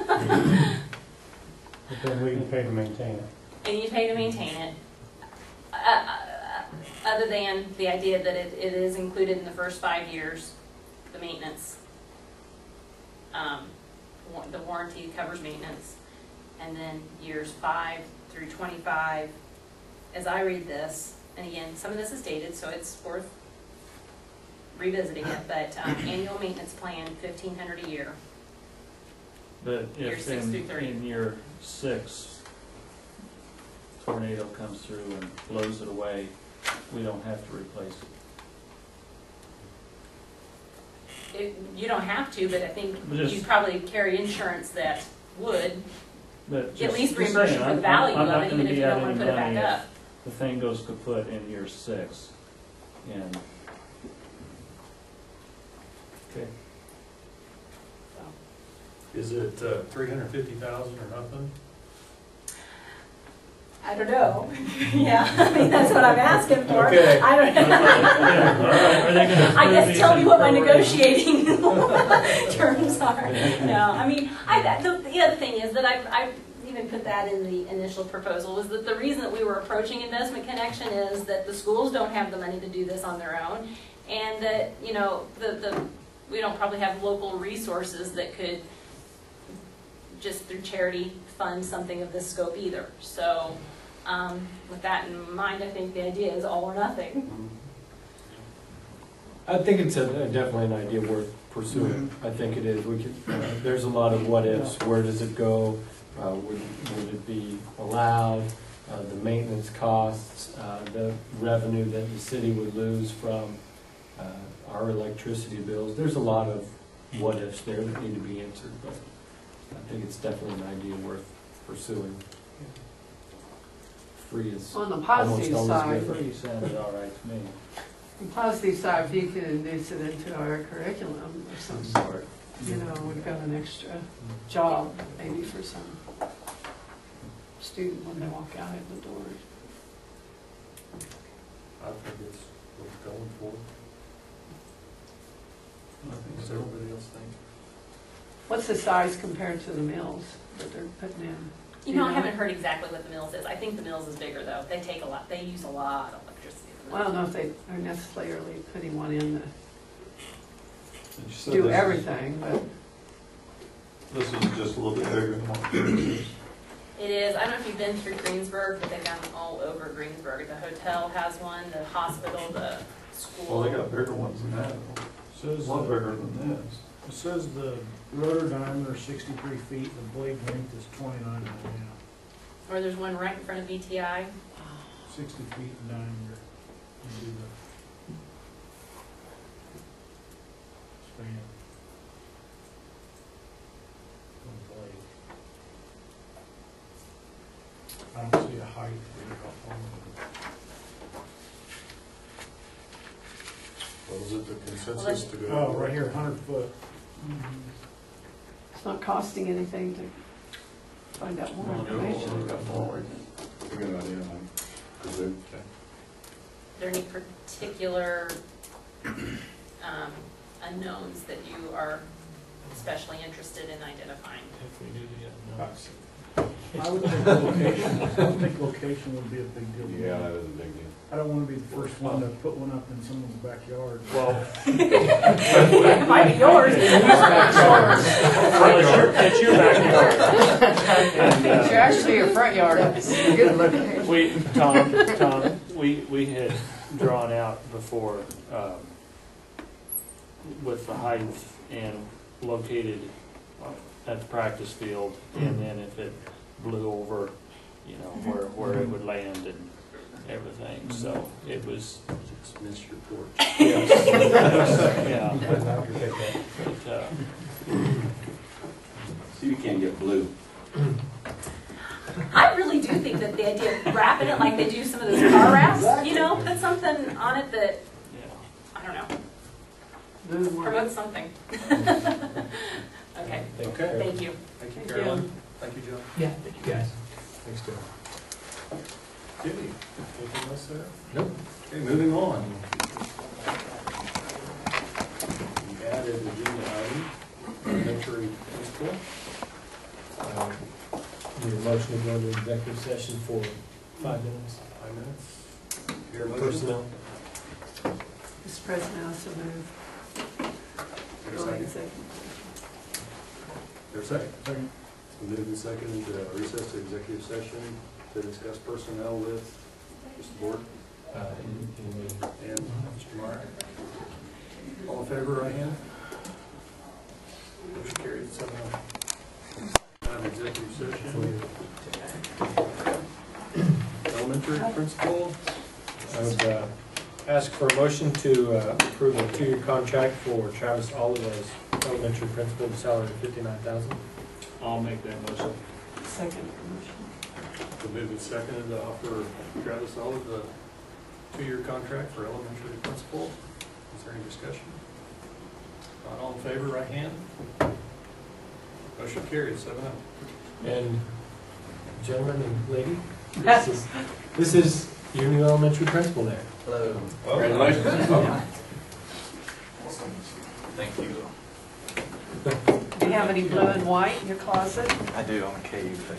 But then we can pay to maintain it. And you pay to maintain it. Other than the idea that it is included in the first 5 years, the maintenance. The warranty covers maintenance. And then years 5 through 25, as I read this, and again, some of this is dated, so it's worth revisiting it, but annual maintenance plan, $1,500 a year. But Year if 6 through 30. in year 6, tornado comes through and blows it away, we don't have to replace it. You don't have to, but I think Just- you'd probably carry insurance that would But at just- least just reimburse you saying, for the I'm value not of it, gonna even if be you don't out want to any put it back money up. if the thing goes kaput in year 6. And, okay. Is it 350,000 or nothing? I don't know. Yeah, I mean, that's what I'm asking for. Okay. I don't All right, are they gonna I guess approve tell me these what my in negotiating terms are. No, I mean, the other thing is that I've even put that in the initial proposal, is that the reason that we were approaching Investment Connection is that the schools don't have the money to do this on their own, and that, you know, we don't probably have local resources that could just through charity fund something of this scope either. So with that in mind, I think the idea is all or nothing. I think it's definitely an idea worth pursuing. I think it is. We could, there's a lot of what ifs. Where does it go? Would it be allowed? The maintenance costs, the revenue that the city would lose from our electricity bills. There's a lot of what ifs there that need to be answered, but I think it's definitely an idea worth pursuing. Free is On the almost positive always side, good. Free sounded all right to me. the positive side, if you could induce it into our curriculum of some sort, you know, we've got an extra job maybe for some student when they walk out of the door. I think it's worth going for. I think Does so. everybody else think? What's the size compared to the mills that they're putting in? You know, I haven't heard exactly what the mills is. I think the mills is bigger though. They take a lot, they use a lot of electricity. Well, I don't know if they are necessarily putting one in to And you said do this is- everything, but This is just a little bit bigger than what yours is. It is, I don't know if you've been through Greensburg, but they've got them all over Greensburg. The hotel has one, the hospital, the school. Well, they got bigger ones than that. Says A lot bigger than this. It says the rotor diameter is 63 feet, the blade length is 29.5, Or there's one right in front of VTI. 60 feet in diameter. You do I don't see a height. Was it the consensus to go? Oh, right here, 100 foot. It's not costing anything to find out more information. there any particular unknowns that you are especially interested in identifying? If we do the unknowns. I would think location, I would think location would be a big deal. Yeah, that is a big deal. I don't wanna be the first one to put one up in someone's backyard. Well, It might be yours. it's your backyard. It's actually your front yard. Good location. Tom, we had drawn out before, with the height and located at the practice field, and then if it blew over, you know, where it would land and everything, so it was. Just missed your porch. Yes. Yeah. But, So you can't get blue. I really do think that the idea of wrapping it like they do some of those car wraps, you know, put something on it that, yeah. I don't know, Move on. promote something. Okay, Okay. thank you. Thank you, Thank Carolyn. Thank you, John. Yeah, thank you guys. Thanks, Joe. Jimmy, anything else there? Nope. Okay, moving on. We added agenda item, elementary principal. Need a motion to go into executive session for 5 minutes. 5 minutes. Your motion? Personnel. Mr. President, I also move. Your Go ahead, second. second. Your second. Second. It's been moved and seconded to recess to executive session to discuss personnel with Mr. Board and Mr. Meyer. All in favor, right hand? Motion carried, 7-0. Executive session. Elementary principal. I would ask for a motion to approve a 2-year contract for Travis Olive as elementary principal, the salary of $59,000. I'll make that motion. Second motion. Been moved and seconded to offer Travis Olive a 2-year contract for elementary principal. Is there any discussion? Not all in favor, right hand? Motion carried, 7-0. And gentlemen and lady, this is your new elementary principal there. Hello. Congratulations. Thank you. Do you have any blue and white in your closet? I do, I'm a KU fan.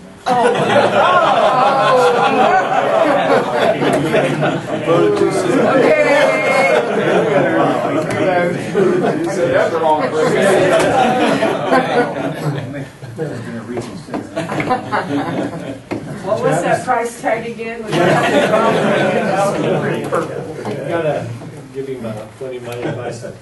Voted too soon. You said that the wrong What was that price tag again? Was that Gotta give him plenty of money advice. So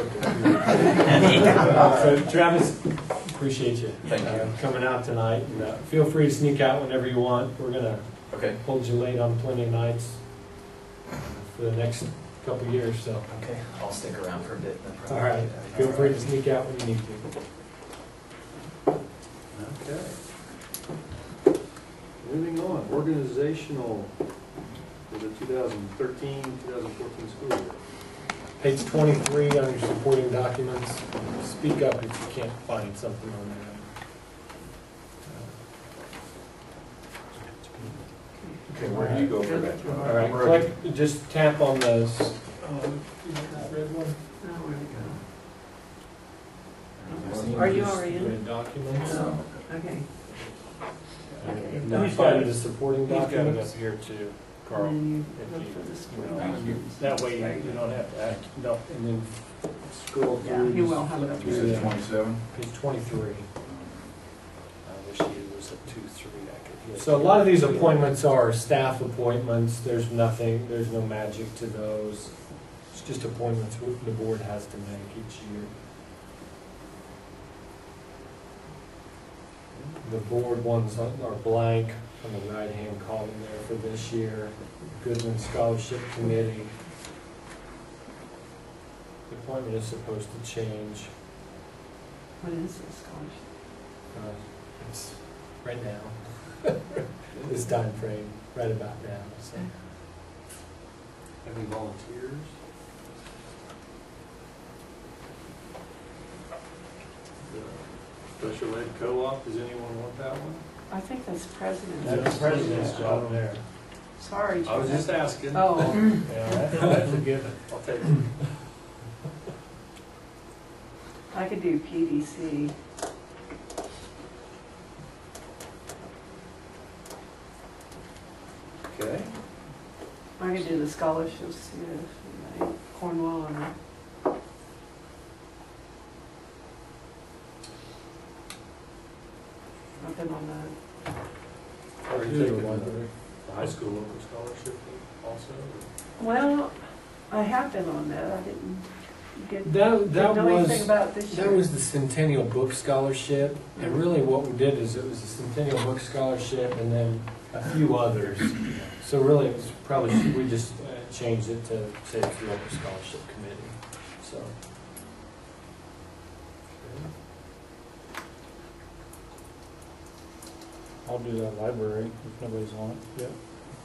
Travis, appreciate you coming out tonight. And, feel free to sneak out whenever you want. We're gonna hold you late on plenty of nights for the next couple of years. So Okay, I'll stick around for a bit. No problem. all right, feel free to sneak out when you need to. Okay. Moving on, organizational for the 2013-2014 school year. Page 23 on your supporting documents. Speak up if you can't find something on there. Okay, where do you go for that? All right, click, just tap on those. Red one. Oh, where we go. Are you already in? Red documents. Oh, okay. And then find the supporting He's got it up documents. here too, And Carl. then you If look you- for the school. That way you don't have to act, no. And then scroll Yeah, through. he will have it up You there. said 27? Page 23. I wish he was a 2-3, I could. So a lot of these appointments are staff appointments. There's nothing, there's no magic to those. It's just appointments the board has to make each year. The board ones are blank on the right-hand column there for this year. Goodman Scholarship Committee. The appointment is supposed to change. What is this scholarship? It's right now. this time frame, right about now, so. Any volunteers? The Special ed co-op, does anyone want that one? I think that's president. That's the president's job there. Sorry. I was just asking. Oh, Yeah, that's a given. I'll take it. I could do PDC. Okay. I could do the scholarships, Cornwall and I've been on that. Are you Do taking one. the high school local scholarship also? Well, I have been on that. I didn't get, That didn't know anything was, about this year. that was the Centennial Book Scholarship, and really what we did is it was the Centennial Book Scholarship and then a few others. So really, it was probably, we just changed it to say it's the Local Scholarship Committee, so. I'll do that library if nobody's on it. Yeah.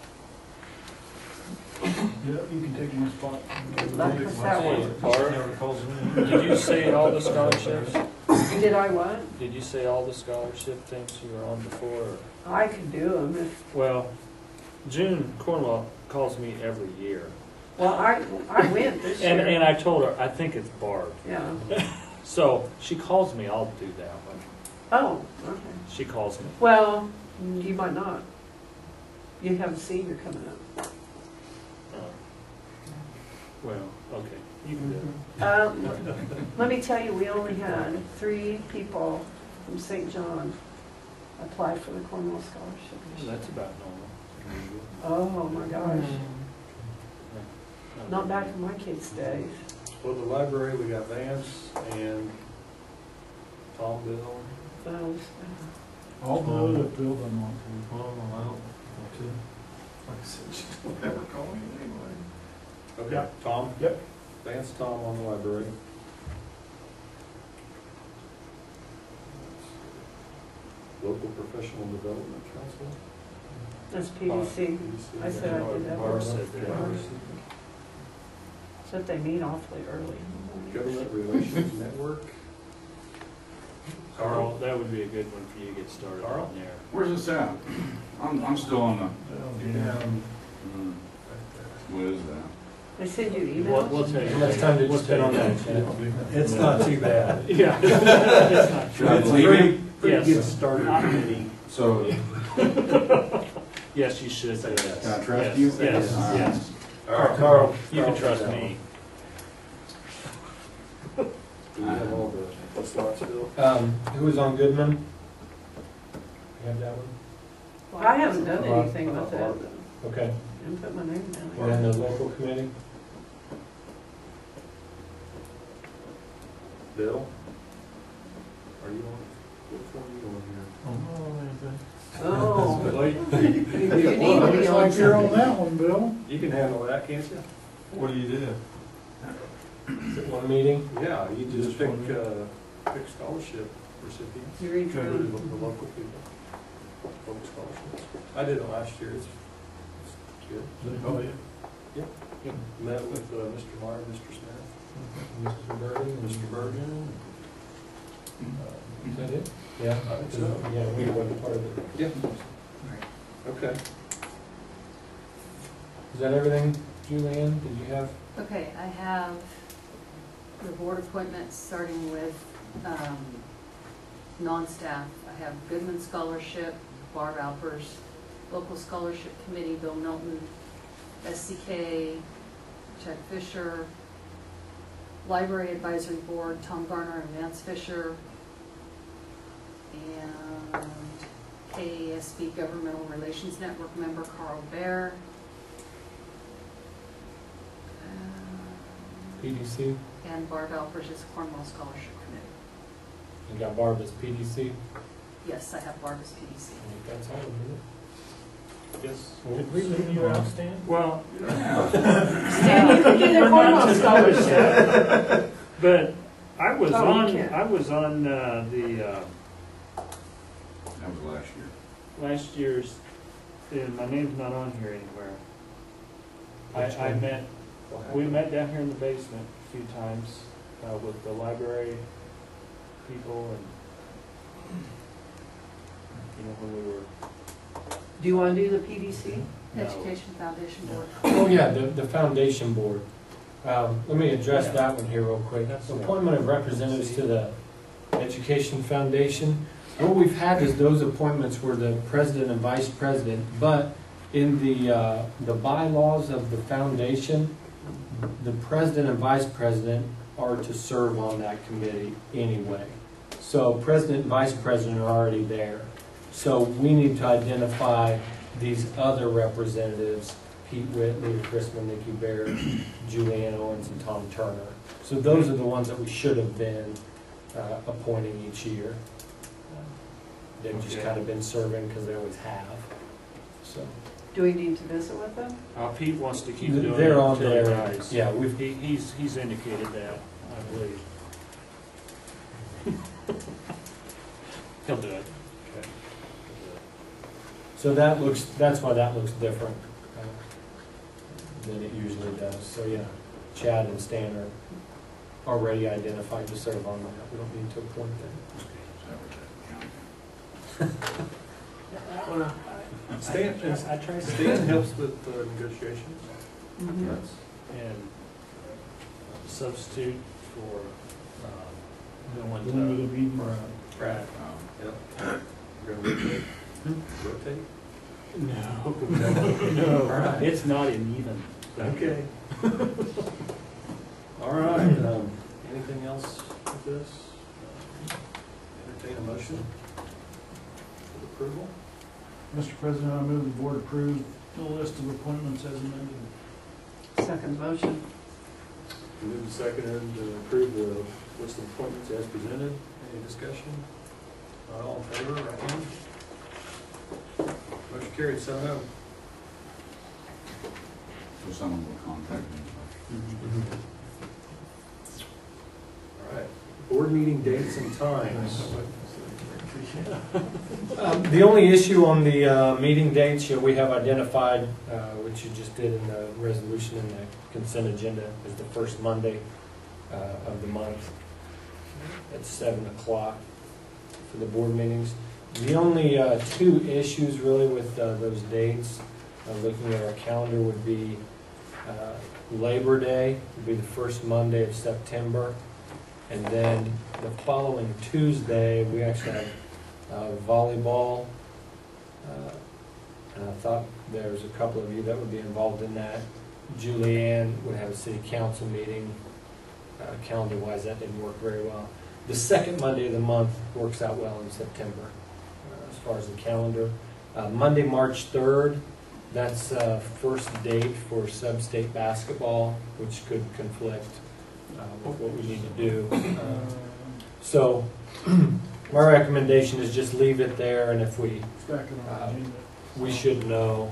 Yep, you can take my spot. That's that one. Never calls me. Did you say all the scholarships? Did I what? Did you say all the scholarship things you were on before? Or? I could do them if, Well, June Cornwell calls me every year. well, I went this year. And I told her, I think it's Barb. Yeah. So she calls me, I'll do that one. Oh, okay. She calls me. Well, you might not. You have a senior coming up. Well, okay, you can do it. Let me tell you, we only had 3 people from St. John apply for the Cornwall Scholarship. Well, that's about normal. Oh, my gosh. Not back in my kids' days. Well, the library, we got Vance and Tom Bill. Those, I'll do it if Bill doesn't want to. Well, I don't want to. Like I said, she don't ever call me anyway. Okay, Yeah. Tom? Yep. Vance, Tom on the library. Local Professional Development Council. That's PDC. I said I did that. Barb said that. Except they meet awfully early in the morning. Government Relations Network. Carl, that would be a good one for you to get started Carl? on there. Where's this at? I'm still on what is that? They send you We'll emails? tell you. How much time did you spend on that? It's not too bad. Yeah. It's not Should I true. leave? Yes. Get started committee. So, Yes, you should. Say yes. can I trust Yes, you? Yes, All right. yes. Carl. You can trust me. Do we have all the slots filled? Who was on Goodman? You have that one? I haven't done anything with it. Okay. Didn't put my name And down. then the local committee? Bill? Are you on? Which one are you on here? Oh. Well, You need to be Looks on like you're on something. that one, Bill. you can handle that, can't you? What do you do? Is it one meeting? Yeah, you just pick scholarship recipients. You read The through. local people. Local scholarships. I did it last year. It's good. Oh, yeah. Met with Mr. Meyer, Mr. Smith, Mr. Burden? Mr. Bergen. Is that it? Yeah. I think so. Yeah, we were part of it. Yeah. Okay. Is that everything, Julianne? Did you have? Okay, I have the board appointments, starting with non-staff. I have Goodman Scholarship, Barb Alpers, Local Scholarship Committee, Bill Milton, SCK, Chuck Fisher, Library Advisory Board, Tom Garner and Vance Fisher, and KASB Governmental Relations Network member Carl Baer. PDC? And Barb Alpers is Cornwall Scholarship Committee. You got Barb as PDC? Yes, I have Barb as PDC. I think that's all of it. Yes. Did we leave you out, Stan? Well, Stan, you could do the Cornwall Scholarship. but I was Oh, you on, can't. I was on the, That was last year. last year's, and my name's not on here anywhere. I met, we met down here in the basement a few times, with the library people and, you know, when we were. Do you want to do the PDC? No. Education Foundation Board. Oh, yeah, the foundation board. Let me address Yeah. that one here real quick. Appointment of representatives to the Education Foundation. What we've had is those appointments were the president and vice president, but in the bylaws of the foundation, the president and vice president are to serve on that committee anyway. So president and vice president are already there. So we need to identify these other representatives, Pete Whitley, Chris Nikki Baird, Julianne Owens, and Tom Turner. So those are the ones that we should have been appointing each year. They've just kind of been serving because they always have. So Do we need to visit with them? Pete wants to keep doing it they're on until he there. dies. Yeah, He's indicated that, I believe. He'll do it. so that's why that looks different than it usually does. So yeah, Chad and Stan are already identified to serve on that. We don't need to appoint them. Stan helps with negotiations. Mhm. And substitute for, Going to going the meeting. to Brad. Yep. We're gonna rotate. Rotate? No, All right. it's not an even. Okay. All right, anything else with this? Entertain a motion for approval? Mr. President, I move the board approve the list of appointments as amended. Second motion. Moved and seconded to approve the list of appointments as presented. Any discussion? Not all in favor, right hand? Motion carried, 7-0. So someone will contact me. All right, board meeting dates and times. The only issue on the meeting dates, we have identified, which you just did in the resolution in the consent agenda, is the first Monday of the month at 7 o'clock for the board meetings. The only two issues really with those dates, looking at our calendar, would be Labor Day would be the first Monday of September, and then the following Tuesday we actually have volleyball, and I thought there was a couple of you that would be involved in that. Julianne would have a city council meeting. Calendar-wise, that didn't work very well. The second Monday of the month works out well in September, as far as the calendar. Monday, March 3rd, that's first date for sub-state basketball, which could conflict with what we need to do. So my recommendation is just leave it there, and if we Back it on the agenda. we should know.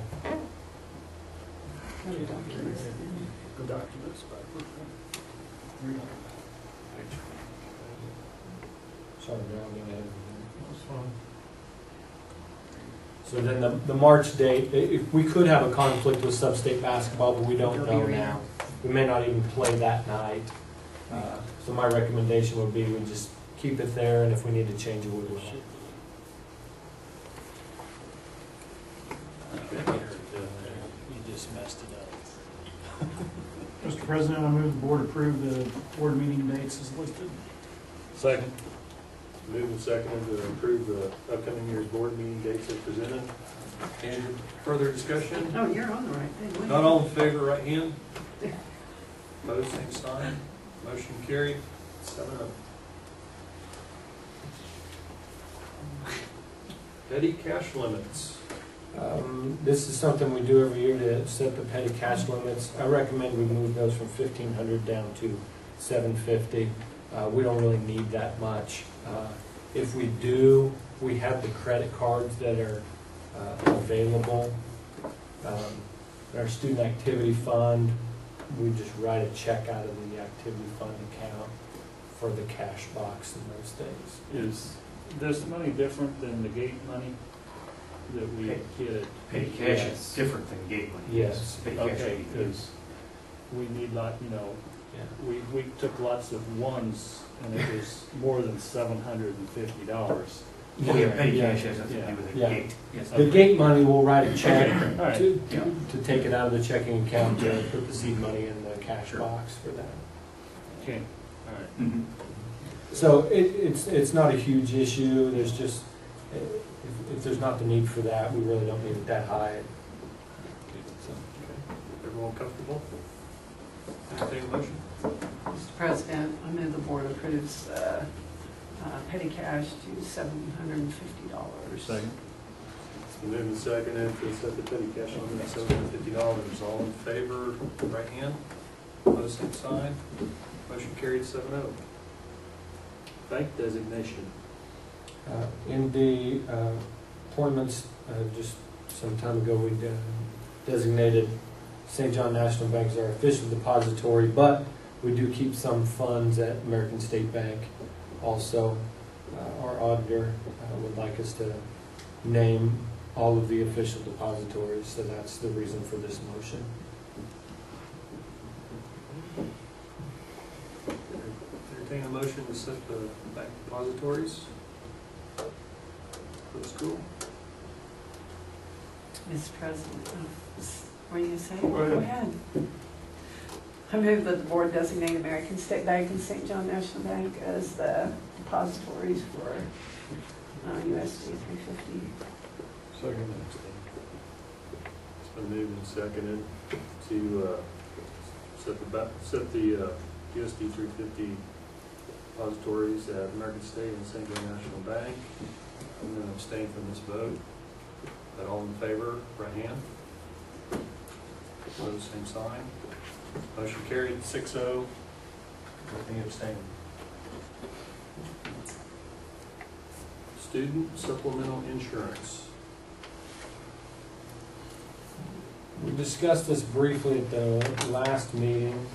The documents back. Sorry, Darryl, go ahead. So then the March date, we could have a conflict with sub-state basketball, but we don't know now. We may not even play that night. So my recommendation would be we just keep it there, and if we need to change it, we will. You just messed it up. Mr. President, I move the board approve the board meeting dates as listed. Second. Moved and seconded to approve the upcoming year's board meeting dates as presented. Any further discussion? Oh, you're on the right thing. Not all in favor, right hand. Opposed, same sign. Motion carried, 7-0. Petty cash limits. This is something we do every year to set the petty cash limits. I recommend we move those from 1,500 down to 750. We don't really need that much. If we do, we have the credit cards that are available. Our student activity fund, we just write a check out of the activity fund account for the cash box and those things. Is this money different than the gate money? that we get. Petty cash is different than gate money. Yes. Petty cash Okay, is- because we need Yeah. we took lots of ones, and it was more than $750. Oh, yeah, petty cash has nothing to Yeah. do with the Yeah. gate. Yes. The gate money, we'll write a check Okay, all right. to take it out of the checking account to put the seed money in the cash box for that. Okay, all right. Mhm. So it's not a huge issue, there's just, if there's not the need for that, we really don't need it that high. So, Everyone comfortable? Entertain a motion? Mr. President, I move the board approves petty cash to $750. Second. It's been moved and seconded to set the petty cash limit at $750. All in favor, right hand. Opposed, same sign. Motion carried 7-0. Bank designation. In the appointments, just some time ago, we designated St. John National Bank as our official depository, but we do keep some funds at American State Bank. Also, our auditor would like us to name all of the official depositories, so that's the reason for this motion. Entertain a motion to set the bank depositories for the school. Mr. President, what do you say? Go ahead. I move that the board designate American State Bank and St. John National Bank as the depositories for USD 350. Second. It's been moved and seconded to set the USD 350 depositories at American State and St. John National Bank. I'm going to abstain from this vote. But all in favor, right hand. Opposed, same sign. Motion carried 6-0. Any abstaining? Student supplemental insurance. We discussed this briefly at the last meeting.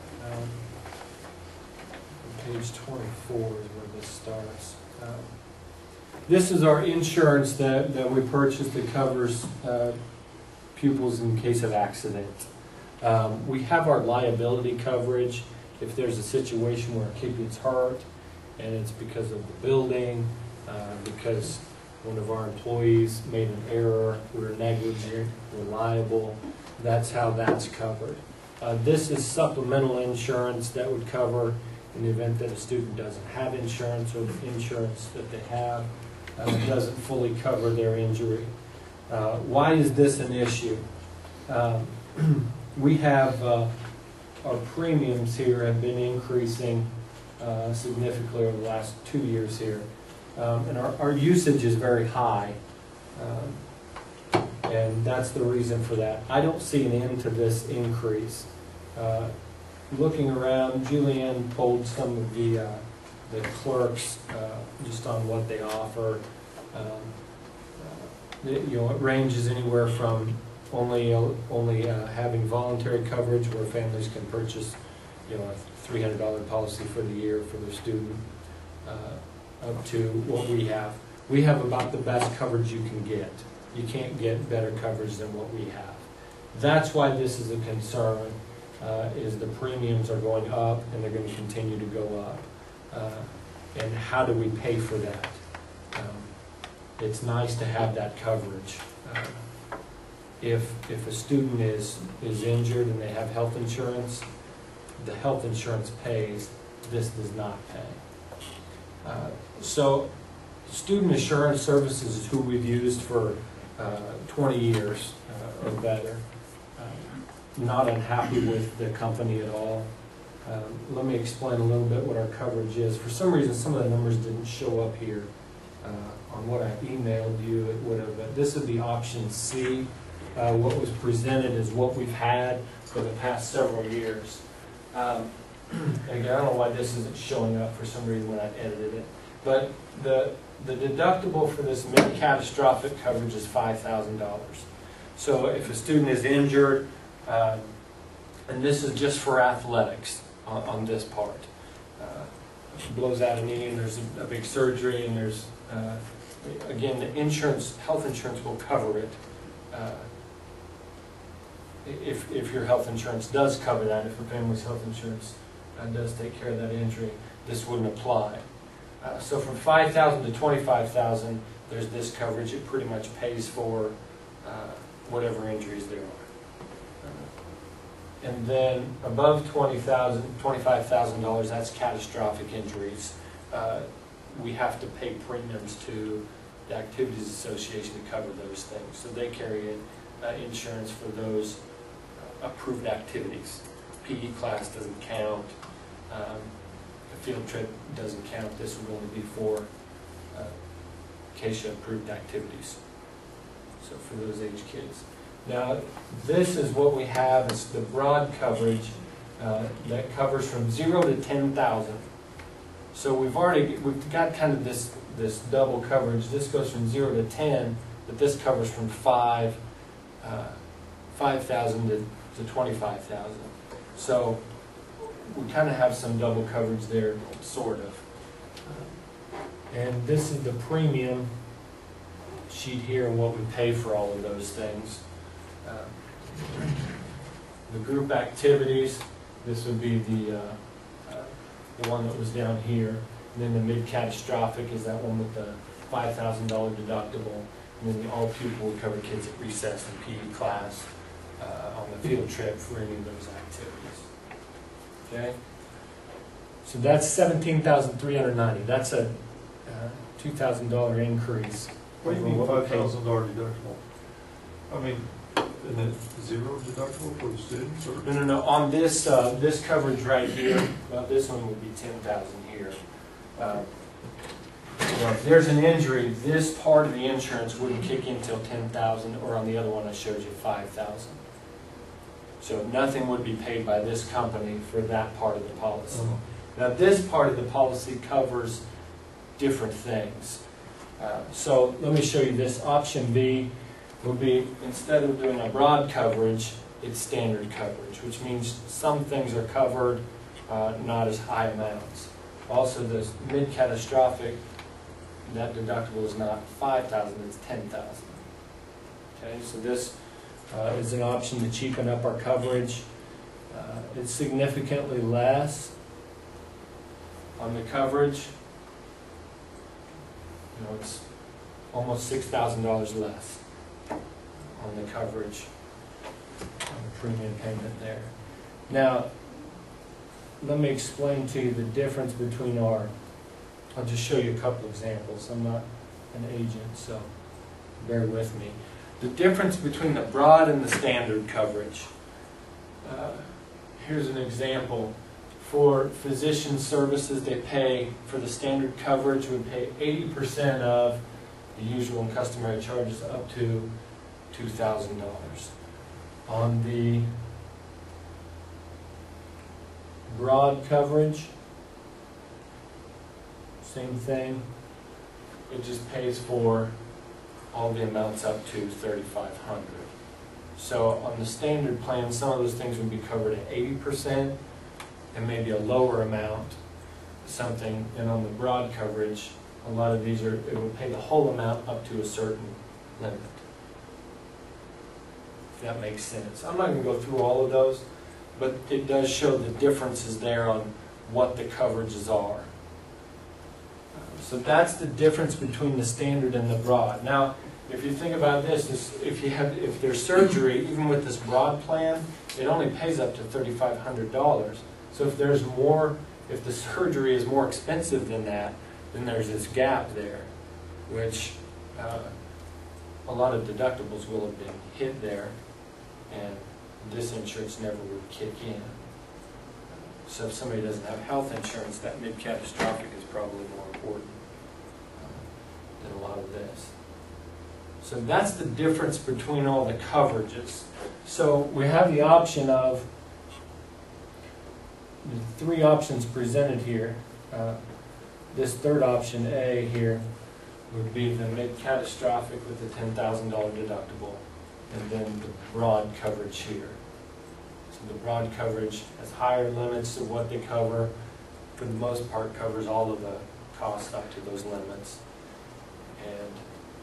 Page 24 is where this starts. This is our insurance that we purchased that covers pupils in case of accident. We have our liability coverage if there's a situation where a kid gets hurt and it's because of the building, because one of our employees made an error, we're negligent, we're liable, that's how that's covered. This is supplemental insurance that would cover in the event that a student doesn't have insurance or the insurance that they have doesn't fully cover their injury. Why is this an issue? We have our premiums here have been increasing significantly over the last 2 years here. And our usage is very high. And that's the reason for that. I don't see an end to this increase. Looking around, Julianne polled some of the clerks just on what they offer. It ranges anywhere from only having voluntary coverage where families can purchase, a $300 policy for the year for their student, up to what we have. We have about the best coverage you can get. You can't get better coverage than what we have. That's why this is a concern, is the premiums are going up and they're going to continue to go up. And how do we pay for that? It's nice to have that coverage. If a student is injured and they have health insurance, the health insurance pays, this does not pay. So Student Assurance Services is who we've used for 20 years or better. Not unhappy with the company at all. Let me explain a little bit what our coverage is. For some reason, some of the numbers didn't show up here. On what I emailed you, it would have, but this would be option C. What was presented is what we've had for the past several years. Again, I don't know why this isn't showing up for some reason when I edited it, but the deductible for this mid-catastrophic coverage is $5,000. So if a student is injured, and this is just for athletics on this part, blows out a knee and there's a big surgery and there's again, the insurance, health insurance will cover it. If your health insurance does cover that, if a family's health insurance does take care of that injury, this wouldn't apply. So from $5,000 to $25,000, there's this coverage. It pretty much pays for whatever injuries there are. And then above $25,000, that's catastrophic injuries. We have to pay premiums to the Activities Association to cover those things. So they carry insurance for those approved activities. PE class doesn't count. A field trip doesn't count. This would only be for CASHA approved activities. So for those age kids. Now, this is what we have. It's the broad coverage that covers from 0 to 10,000. So we've got kind of this double coverage. This goes from 0 to 10, but this covers from 5,000 to 25,000. So we kind of have some double coverage there, sort of. And this is the premium sheet here and what we pay for all of those things. The group activities, this would be the one that was down here. And then the mid-catastrophic is that one with the $5,000 deductible. And then the all-pupil will cover kids at recess and PE class on the field trip for any of those activities. Okay? So that's $17,390. That's a $2,000 increase. What do you mean $5,000 deductible? I mean, and then 0 deductible for the students? Or? No. On this this coverage right here, well, this one would be $10,000 here. Well, if there's an injury, this part of the insurance wouldn't kick in until $10,000, or on the other one I showed you $5,000. So nothing would be paid by this company for that part of the policy. Now this part of the policy covers different things. So let me show you this. Option B will be, instead of doing a broad coverage, it's standard coverage, which means some things are covered, not as high amounts. Also, this mid-catastrophic, that deductible is not $5,000, it's $10,000. Okay, so this is an option to cheapen up our coverage. It's significantly less on the coverage. You know, it's almost $6,000 less on the coverage, on the premium payment there. Now, let me explain to you the difference between our, I'll just show you a couple examples. I'm not an agent, so bear with me. The difference between the broad and the standard coverage. Here's an example. For physician services, they pay, for the standard coverage, would pay 80% of the usual and customary charges up to $2,000. On the broad coverage, same thing. It just pays for all the amounts up to $3,500. So on the standard plan, some of those things would be covered at 80% and maybe a lower amount, something. And on the broad coverage, a lot of these it would pay the whole amount up to a certain limit. If that makes sense. I'm not going to go through all of those, but it does show the differences there on what the coverages are. So that's the difference between the standard and the broad. Now, if you think about this, if there's surgery, even with this broad plan, it only pays up to $3,500. So if there's more, if the surgery is more expensive than that, then there's this gap there, which a lot of deductibles will have been hit there, and this insurance never would kick in. So if somebody doesn't have health insurance, that mid-catastrophic is probably more important than a lot of this. So that's the difference between all the coverages. So we have the option of the three options presented here. This third option, A here, would be the mid-catastrophic with the $10,000 deductible, and then the broad coverage here. So the broad coverage has higher limits to what they cover. For the most part, covers all of the costs up to those limits. And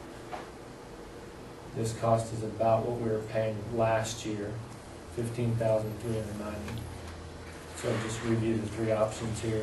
this cost is about what we were paying last year, $15,390. So I'll just review the three options here.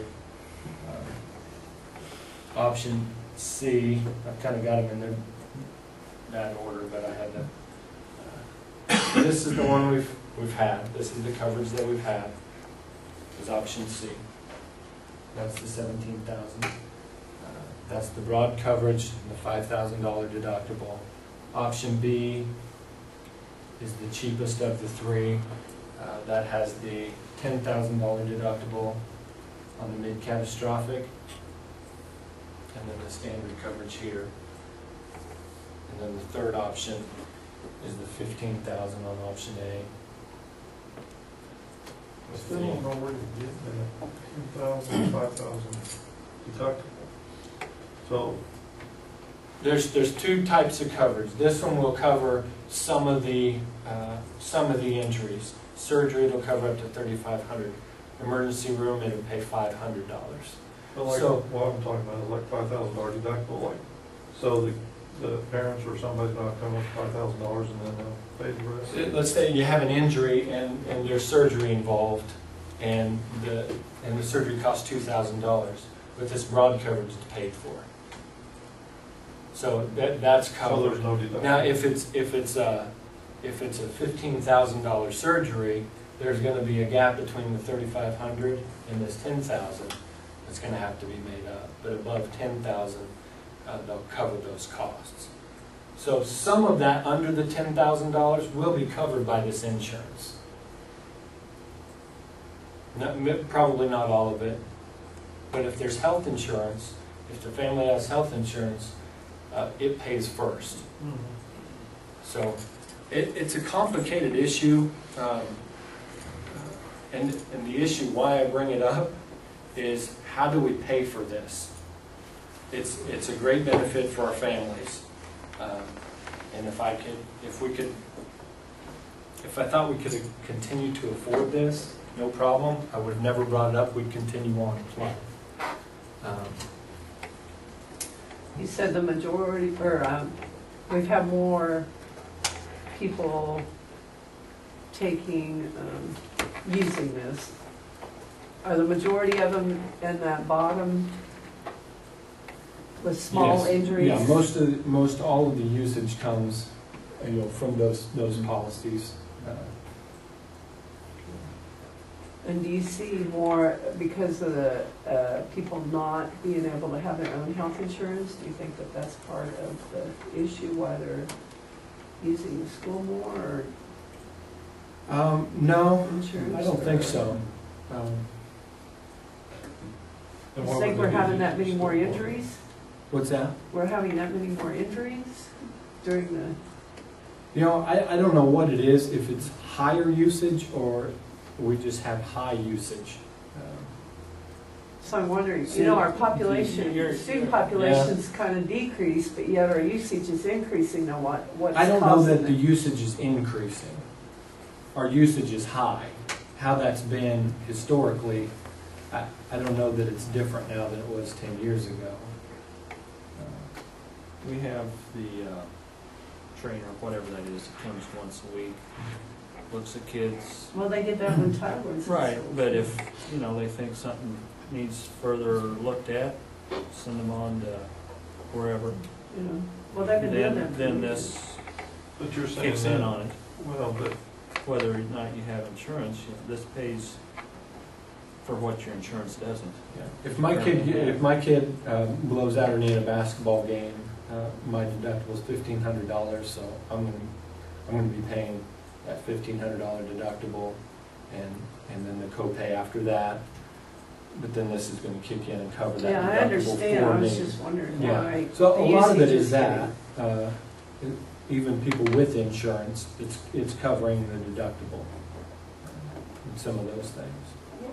Option C, I've kind of got them in their that order, but I had to. This is the one we've had. This is the coverage that we've had. Is option C. That's the $17,000. That's the broad coverage and the $5,000 deductible. Option B is the cheapest of the three. That has the $10,000 deductible on the mid-catastrophic, and then the standard coverage here. And then the third option is the $15,000 on option A. I still don't know where you get that 2,000, 5,000 deductible. So, There's two types of coverage. This one will cover some of the injuries. Surgery, it'll cover up to $3,500. Emergency room, it'll pay $500. but like, So- what I'm talking about is like $5,000 deductible, like, so the parents or somebody's not coming with $5,000 and then they'll pay the rest? Let's say you have an injury and there's surgery involved, and the surgery costs $2,000, but this broad coverage is paid for. So that's So covered. there's no deductible? Now, if it's a $15,000 surgery, there's going to be a gap between the $3,500 and this $10,000 that's going to have to be made up. But above $10,000, they'll cover those costs. So some of that under the $10,000 will be covered by this insurance. Probably not all of it, but if there's health insurance, if the family has health insurance, it pays first. So it's a complicated issue, and the issue why I bring it up is how do we pay for this? It's a great benefit for our families, and if I thought we could continue to afford this, no problem. I would have never brought it up. We'd continue on applying. You said the majority, or we've had more people using this. Are the majority of them in that bottom with small Yes. injuries? Yeah, most all of the usage comes, from those policies. And do you see more, because of the people not being able to have their own health insurance, do you think that that's part of the issue, why they're using the school more, or No, insurance? I don't think so. You think we're having that many more injuries? What's that? We're having that many more injuries during the, I don't know what it is, if it's higher usage or we just have high usage. so I'm wondering, See, our population, you're- student population's kind of decreased, but yet our usage is increasing. Now what's I don't know causing that the it? usage is increasing. Our usage is high. How that's been historically, I don't know that it's different now than it was 10 years ago. We have the trainer, whatever that is, that comes once a week, looks at kids. Well, they did that when Tyler was. Right, but if, they think something needs further looked at, send them on to wherever. Well, they've been doing that. Then this But you're saying kicks that, in on it. well, but Whether or not you have insurance, this pays for what your insurance doesn't. If my kid blows out her knee in a basketball game, my deductible is $1,500, so I'm going to be paying that $1,500 deductible, and then the copay after that. But then this is going to kick in and cover that Yeah, I deductible understand, I for was me. just wondering Yeah. why. So the a lot of it usage is that. Even people with insurance, it's covering the deductible and some of those things.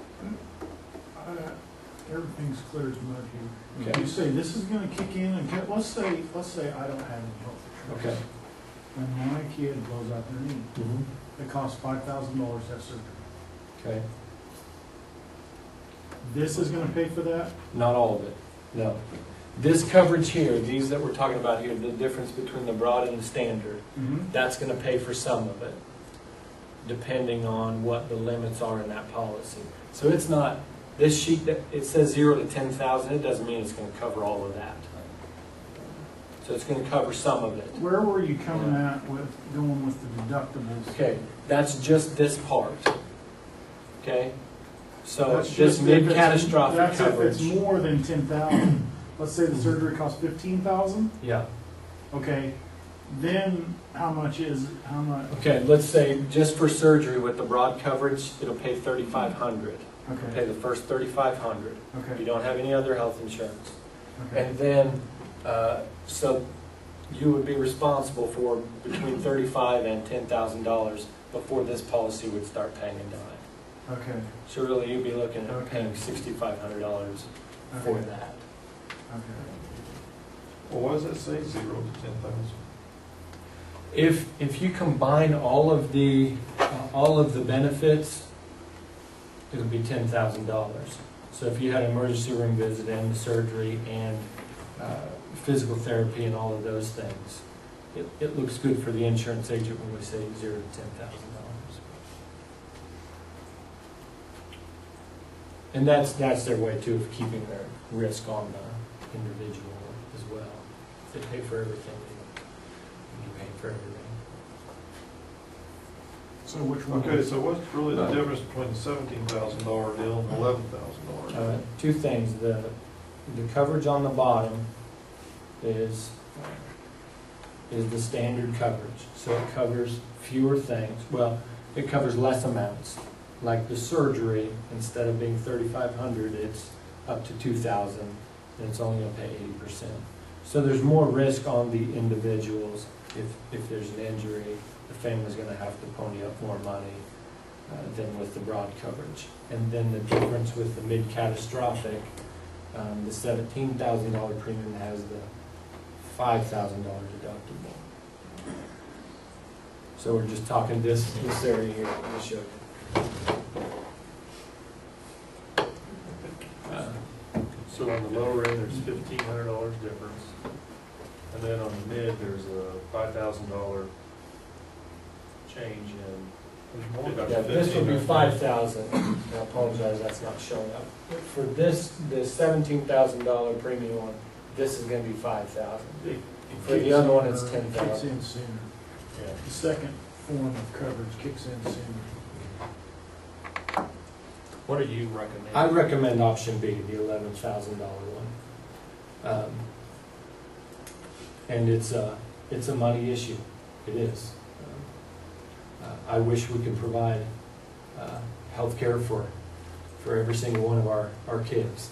Everything's clear as mud here. Okay. You say this is gonna kick in and let's say I don't have any health insurance. Okay. And my kid blows out their knee. Mm-hmm. It costs $5,000 that surgery. Okay. This is gonna pay for that? Not all of it, no. This coverage here, these that we're talking about here, the difference between the broad and the standard, that's gonna pay for some of it, depending on what the limits are in that policy. So it's not, this sheet, that it says 0 to 10,000, it doesn't mean it's gonna cover all of that. So it's gonna cover some of it. Where were you coming at with going with the deductibles? Okay, that's just this part. Okay? So That's this just if it's- mid-catastrophic That's if coverage. it's more than 10,000. Let's say the surgery costs 15,000. Yeah. Okay, then how much? Okay, let's say just for surgery with the broad coverage, it'll pay 3,500. Okay, Pay the first 3,500. If you okay, don't have any other health insurance. okay. And then, so you would be responsible for between $35,000 and $10,000 before this policy would start paying a dime. Okay, So really, you'd be looking at Okay. paying $6,500 for Okay. that. okay. Well, why does that say 0 to 10,000? If you combine all of the benefits, it'll be $10,000. So if you had an emergency room visit and the surgery and physical therapy and all of those things, it looks good for the insurance agent when we say 0 to $10,000. And that's their way too of keeping their risk on the individual as well. If they pay for everything, you pay for everything. So which one? Okay, so what's really the difference between the $17,000 deal and the $11,000 deal? Two things. The coverage on the bottom is the standard coverage. So it covers fewer things. Well, it covers less amounts. Like the surgery, instead of being $3,500, it's up to $2,000, and it's only going to pay 80%. So there's more risk on the individuals. If there's an injury, the family's going to have to pony up more money than with the broad coverage. And then the difference with the mid-catastrophic, the $17,000 premium has the $5,000 deductible. So we're just talking this area here. Let me show you. So on the lower end, there's $1,500 difference. And then on the mid, there's a $5,000 change in. Yeah, this would be 5,000. I apologize, that's not showing up. For this, the $17,000 premium one, this is going to be 5,000. For the other one, it's Kicks 10,000. in sooner. Yeah. The second form of coverage kicks in sooner. What do you recommend? I recommend option B, the $11,000 one. And it's a money issue. It is. I wish we could provide health care for every single one of our kids.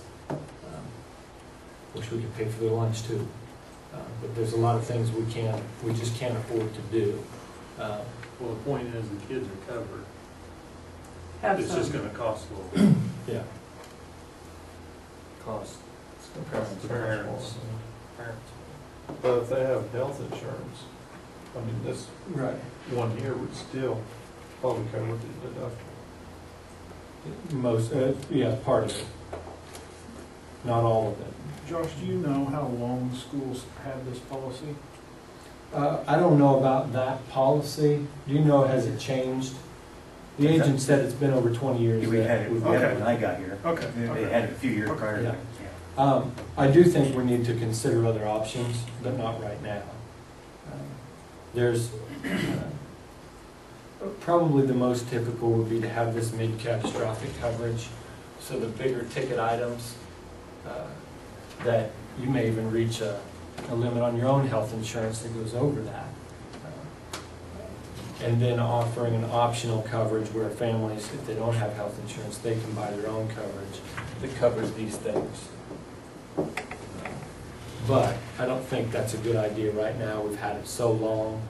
Wish we could pay for their lunch too. But there's a lot of things we just can't afford to do. Well, the point is the kids are covered. Have It's just some, gonna cost a little bit. Yeah. Cost. Parents. But if they have health insurance, I mean, this Right. one here would still probably cover the deductible. Most, yeah, part of it. Not all of it. Josh, do you know how long schools have this policy? I don't know about that policy. Do you know, has it changed? The agent said it's been over 20 years. We had it we've when had I got here. Okay. They had it a few years prior to Yeah. that. I do think we need to consider other options, but not right now. There's probably the most typical would be to have this mid-catastrophic coverage, so the bigger ticket items that you may even reach a limit on your own health insurance that goes over that. And then offering an optional coverage where families, if they don't have health insurance, they can buy their own coverage that covers these things. But I don't think that's a good idea right now. We've had it so long.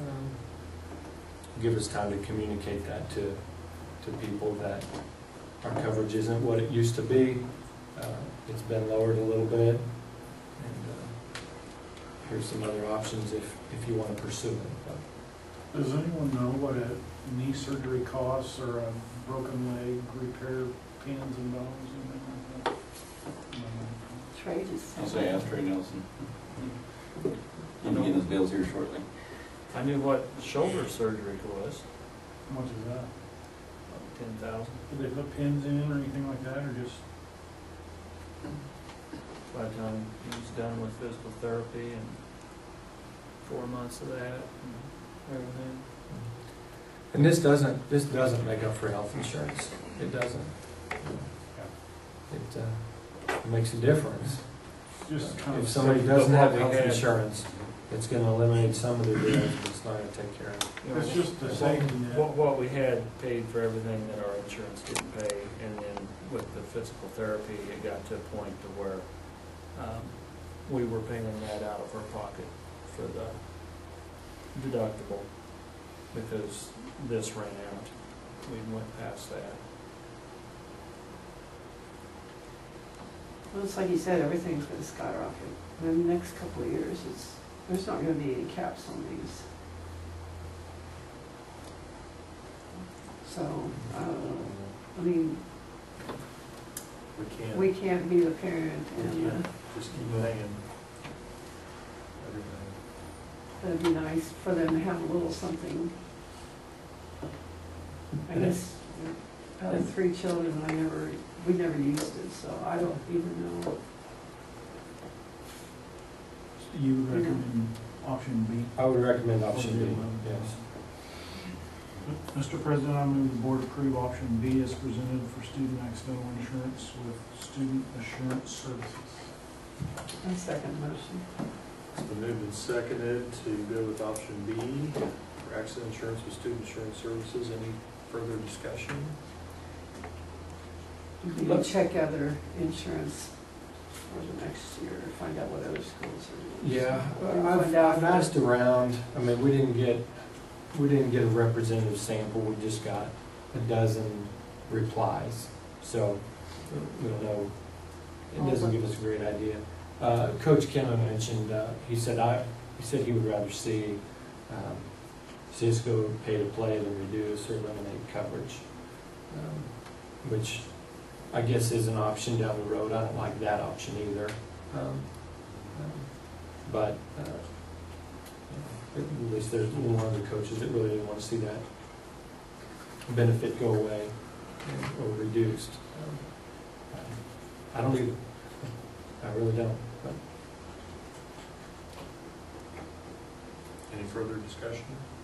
Give us time to communicate that to people that our coverage isn't what it used to be. It's been lowered a little bit. And here's some other options if you want to pursue it. But Does anyone know what a knee surgery costs or a broken leg repair, pins and bones, anything like that? Trey just. I'll say ask Trey Nelson. I'm getting his bills here shortly. I knew what shoulder surgery was, How much is that? 10,000. Do they put pins in or anything like that, or just? By the time he was done with physical therapy and 4 months of that and everything. And this doesn't make up for health insurance. It doesn't. It makes a difference. Just kind of. If somebody doesn't have But what we health had- insurance, it's gonna eliminate some of the bills, but it's not gonna take care of it. You know, It's just the safety net. What we had paid for everything that our insurance didn't pay, and then with the physical therapy, it got to a point to where we were paying that out of our pocket for the deductible, because this ran out. We went past that. Well, it's like you said, everything's gonna skyrocket. In the next couple of years, there's not gonna be any caps on these. So, I don't know. I mean, We can't, we can't be the parent and just keep paying everything. it'd be nice for them to have a little something. I guess, out of 3 children, we never used it, so I don't even know. You would recommend option B? I would recommend option B, yes. Mr. President, I move the board approve option B as presented for student accidental insurance with student assurance services. I second motion. It's been moved and seconded to go with option B for accident insurance with student insurance services. Any further discussion? You can check other insurance for the next year, find out what other schools are doing. Yeah, Find out. I've asked around. I mean, we didn't get a representative sample. We just got a dozen replies. So we don't know. It doesn't give us a great idea. Coach Kenna mentioned, he said he would rather see Cisco pay to play than reduce or eliminate coverage, which I guess is an option down the road. I don't like that option either. But at least there's one of the coaches that really didn't want to see that benefit go away or reduced. I don't either. I really don't. But Any further discussion?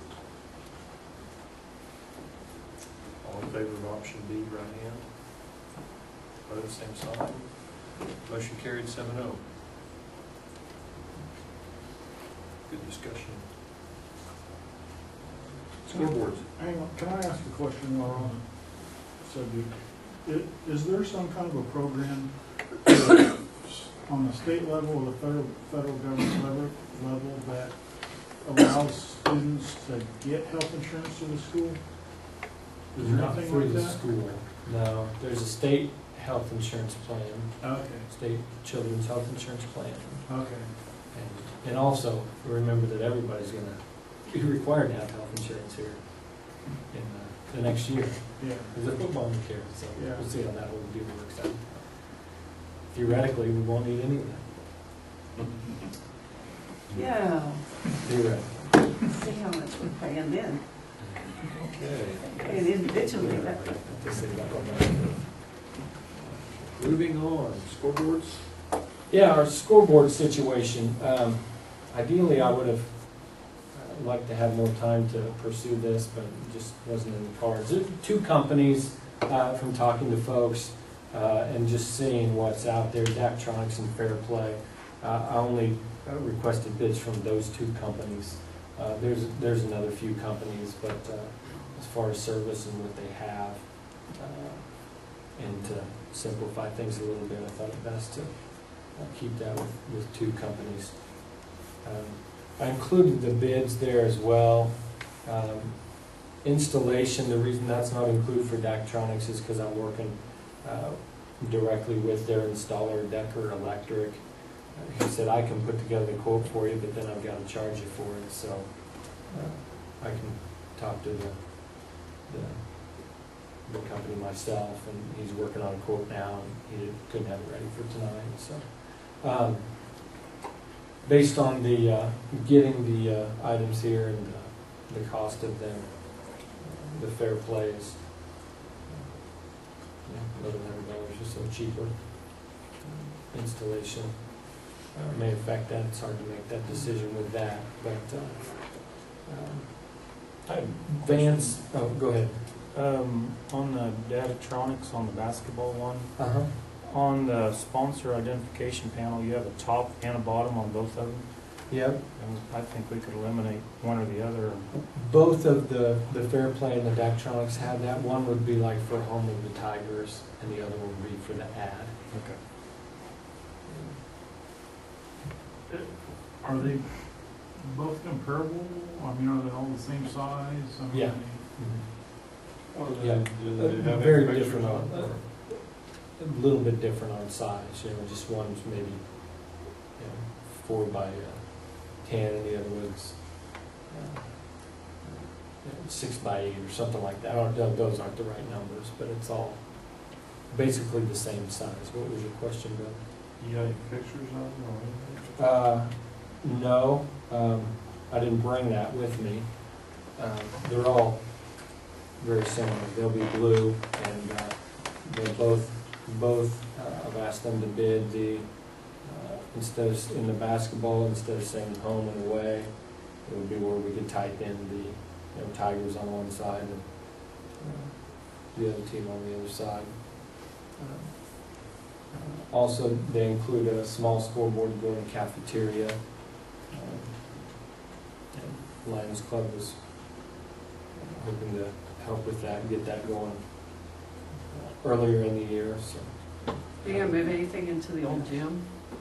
All in favor of option B, right hand. Opposed, same sign. Motion carried 7-0. Good discussion. Scoreboards. Hang on, can I ask a question while we're on the subject? Is there some kind of a program on the state level or the federal government level that allows students to get health insurance to the school? Is there not anything through like the that? school. No, there's a state health insurance plan, Okay, state children's health insurance plan. okay. And also, remember that everybody's gonna be required to have health insurance here in the next year. Yeah. There's a football in here, so Yeah. we'll see how that whole deal works out. Theoretically, we won't need any of that. Yeah, Theoretically. see how much we're paying then, Okay. and individually, that, Moving on, scoreboards. Yeah, our scoreboard situation, ideally I would have liked to have more time to pursue this, but it just wasn't in the cards. There are 2 companies, from talking to folks, and just seeing what's out there, Daktronics and Fair Play. I only requested bids from those 2 companies. There's another few companies, but as far as service and what they have, and to simplify things a little bit, I thought it best to keep that with 2 companies. I included the bids there as well. Installation, the reason that's not included for Daktronics is because I'm working directly with their installer, Decker Electric. He said, I can put together the quote for you, but then I've got to charge you for it, so I can talk to the company myself, and he's working on a quote now, and he couldn't have it ready for tonight, so Based on the, getting the items here and the cost of them, the Fair Play is $1,100 or so cheaper. Installation may affect that. It's hard to make that decision with that, but Vance, oh, go ahead. On the Datatronics, on the basketball one, Uh-huh. on the sponsor identification panel, you have a top and a bottom on both of them. Yep. And I think we could eliminate one or the other. Both of the Fair Play and the Daktronics have that. One would be like for Home of the Tigers, and the other would be for the ad. Okay. Are they both comparable? I mean, are they all the same size? I mean, Yeah. Yeah, do they have very pictures different on, or- a little bit different on size. You know, just one's maybe 4 by 10, and the other one's 6 by 8 or something like that. Those aren't the right numbers, but it's all basically the same size. What was your question, Bill? You got any pictures of them or anything? No, I didn't bring that with me. They're all very similar. They'll be blue, and they both I've asked them to bid the instead of in the basketball, instead of saying home and away, it would be where we could type in the Tigers on one side and the other team on the other side. Also, they include a small scoreboard to go in the cafeteria. And Lions Club was hoping to help with that and get that going earlier in the year. So, Are you gonna move anything into the old gym?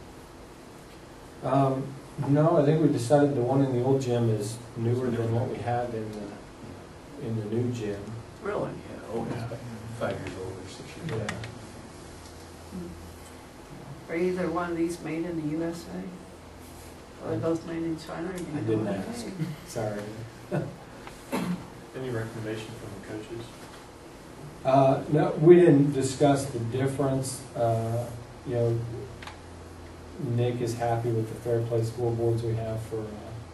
no, I think we decided the one in the old gym is newer than what we have in the new gym. Really? Yeah, old, 5 years old or 6 years old. Yeah. Are either one of these made in the USA? Are they both made in China? Or do you I know didn't what ask. they- Sorry. Any recommendation from the coaches? No, we didn't discuss the difference. Nick is happy with the Fair Play scoreboards we have for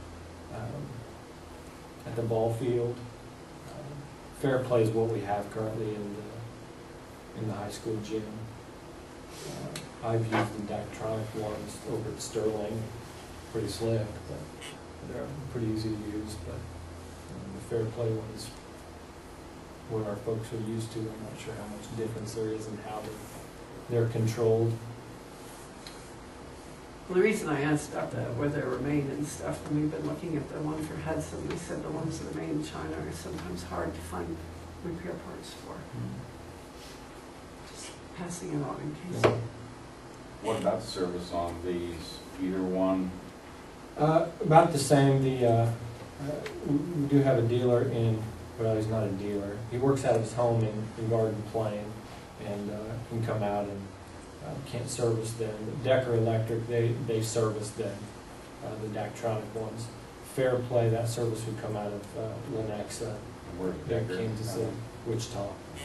at the ball field. Fair Play is what we have currently in the high school gym. I've used the Daktronic ones over at Sterling, pretty slick, but they're pretty easy to use. But the Fair Play ones, what our folks are used to, I'm not sure how much difference there is in how they're controlled. Well, the reason I asked about where they were made and stuff, and we've been looking at the one for Hudson, we said the ones that are made in China are sometimes hard to find repair parts for. Just passing it on in case. What about the service on these? Either one? About the same. We do have a dealer well, he's not a dealer. He works out of his home in Garden Plain, and can come out and can't service them. Decker Electric, they service them, the Daktronic ones. Fair Play, that service would come out of Lenexa, Kansas City, Wichita.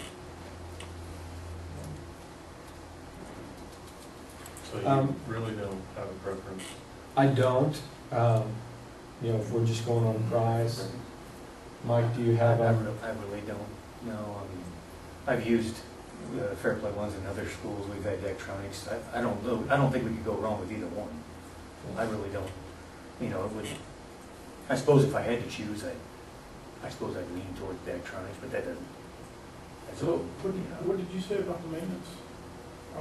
So you really don't have a preference? I don't. If we're just going on price. Mike, do you have I a? really don't know. I've used Fair Play ones in other schools. We've had Daktronics. I don't think we could go wrong with either one. I really don't. It would. I suppose if I had to choose, I suppose I'd lean towards Daktronics, but that doesn't. So, what did you say about the maintenance? I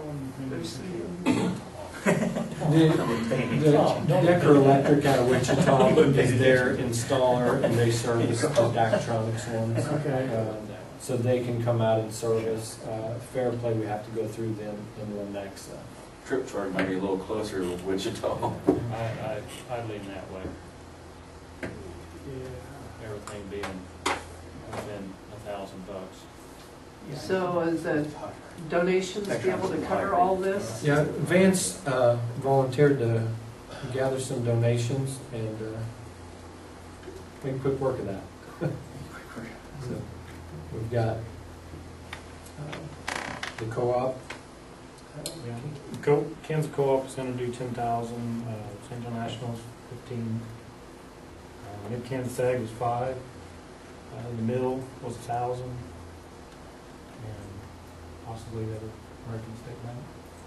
The Decker Electric out of Wichita is their installer, and they service the Daktronics ones. Okay. So they can come out and service. Fair Play, we have to go through them in Lenexa. Trip charge might be a little closer with Wichita. I lean that way. Yeah. Everything being within $1,000. So is the donations be able to cover all this? Yeah, Vance volunteered to gather some donations and make quick work of that. So we've got the co-op Kansas Co-op is gonna do 10,000, Central National's 15, Mid Kansas Ag was 5, the middle was 1,000, and possibly the other American State Bank.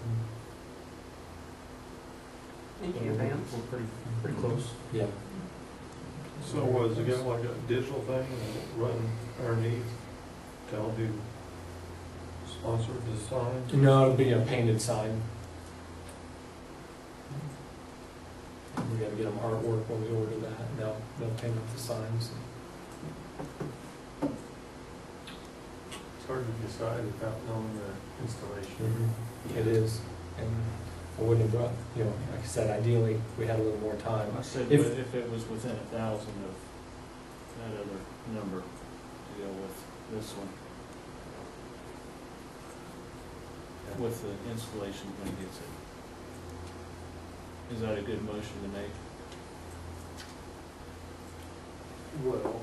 Thank So you, Vance. We're pretty close. Yeah. So was it got like a digital thing and run underneath, tell who sponsored the sign? No, it'll be a painted sign. We gotta get them artwork when we order that, and they'll paint up the signs. It's hard to decide without knowing the installation. It is, and I wouldn't have brought, like I said, ideally, we had a little more time. I said, If- if it was within 1,000 of that other number to go with this one. With the installation when it gets it. Is that a good motion to make? Well,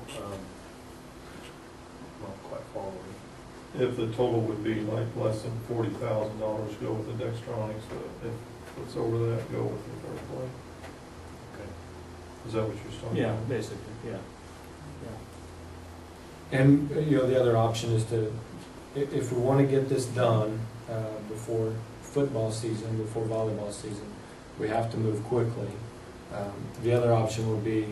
not quite following. If the total would be like less than $40,000, go with the Dextronics, but if it's over that, go with the Fair Play. Okay. Is that what you're talking about? Basically, yeah. And, the other option is to, if we want to get this done before football season, before volleyball season, we have to move quickly. The other option would be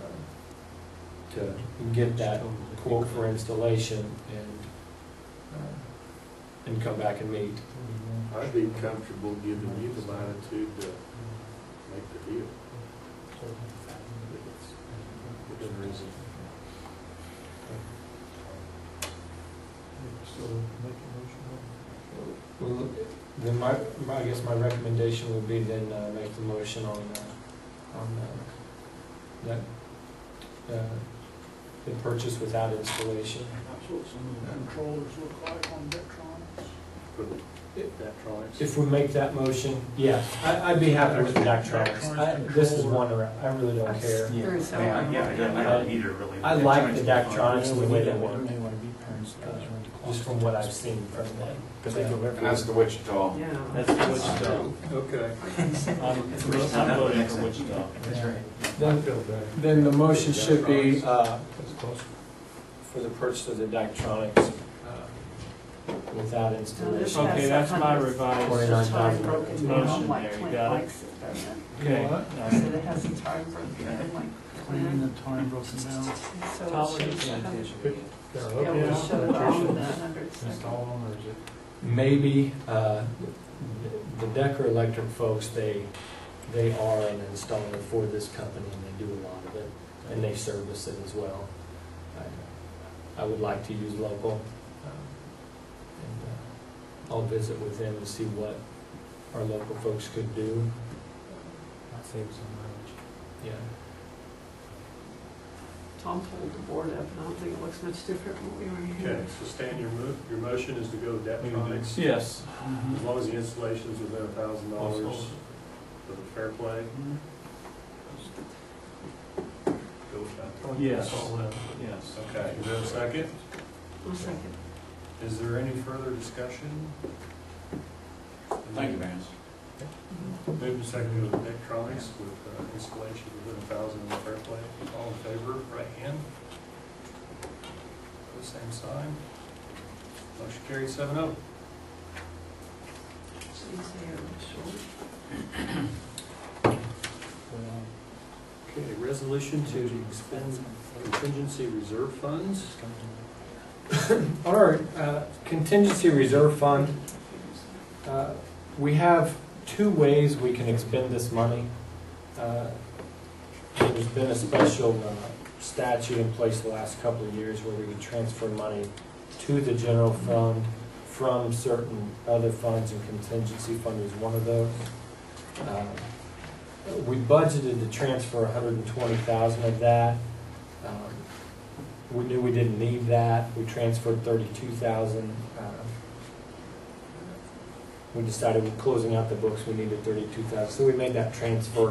to get that quote for installation and come back and meet. I'd be comfortable giving you the latitude to make the deal. Within reason. So make a motion. Well, then I guess my recommendation would be then make the motion on that the purchase without installation. That's what some of the controllers look like on Dectronics. For the Daktronics. If we make that motion, yeah, I'd be happy with the Daktronics. This is one where I really don't care. Very I similar. don't either really. I like the Daktronics the way they May work, want to be parents. just from what I've seen from them. Because they go everywhere. That's the Wichita. Yeah. That's Wichita. Okay. I'm voting for Wichita. That's right. Then, I feel better. then the motion should be That's close. for the purchase of the Daktronics without Now, this installation. Okay, has that's my 100 revised $49,000 time broken down, motion like there, you Clint got it? likes it, doesn't it? Okay. I said it has the time broken down, like Cleaning Clint. the time broken down. So it Tom, what shows is the it? 100. Yeah, Yeah, we'll shut it off in that 100 Install seconds. them, or is it? Maybe, the Decker Electric folks, they are an installer for this company, and they do a lot of it, and they service it as well. I would like to use local, and I'll visit with them to see what our local folks could do. That saves some mileage. Yeah. Tom pulled the board up, and I don't think it looks much different from what we were here. Okay, so Stan, your motion is to go with Daktronics. Yes. As long as the installation is within $1,000 for the Fair Play. Go with that. Yes. Yes. Okay, is there a second? One second. Is there any further discussion? Thank you, Vance. Move to second with Daktronics with installation within 1,000 in the Fair Play. All in favor, right hand. The same sign. Motion carried 7-0. So you say you're short. Okay, resolution to expend contingency reserve funds. Our contingency reserve fund, we have two ways we can expend this money. There's been a special statute in place the last couple of years where we can transfer money to the general fund from certain other funds, and contingency fund is one of those. We budgeted to transfer $120,000 of that. We knew we didn't need that. We transferred $32,000. We decided with closing out the books, we needed $32,000, so we made that transfer.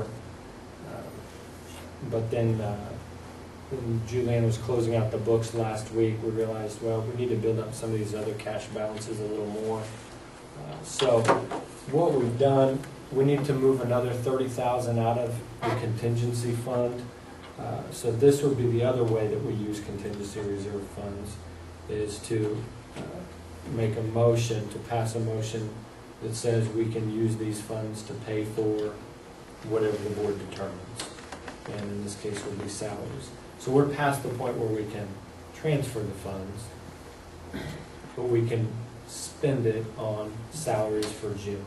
But then, when Julianne was closing out the books last week, we realized, well, we need to build up some of these other cash balances a little more. So what we've done, we need to move another 30,000 out of the contingency fund. So this would be the other way that we use contingency reserve funds, is to make a motion, to pass a motion that says we can use these funds to pay for whatever the board determines. And in this case would be salaries. So we're past the point where we can transfer the funds, but we can spend it on salaries for June.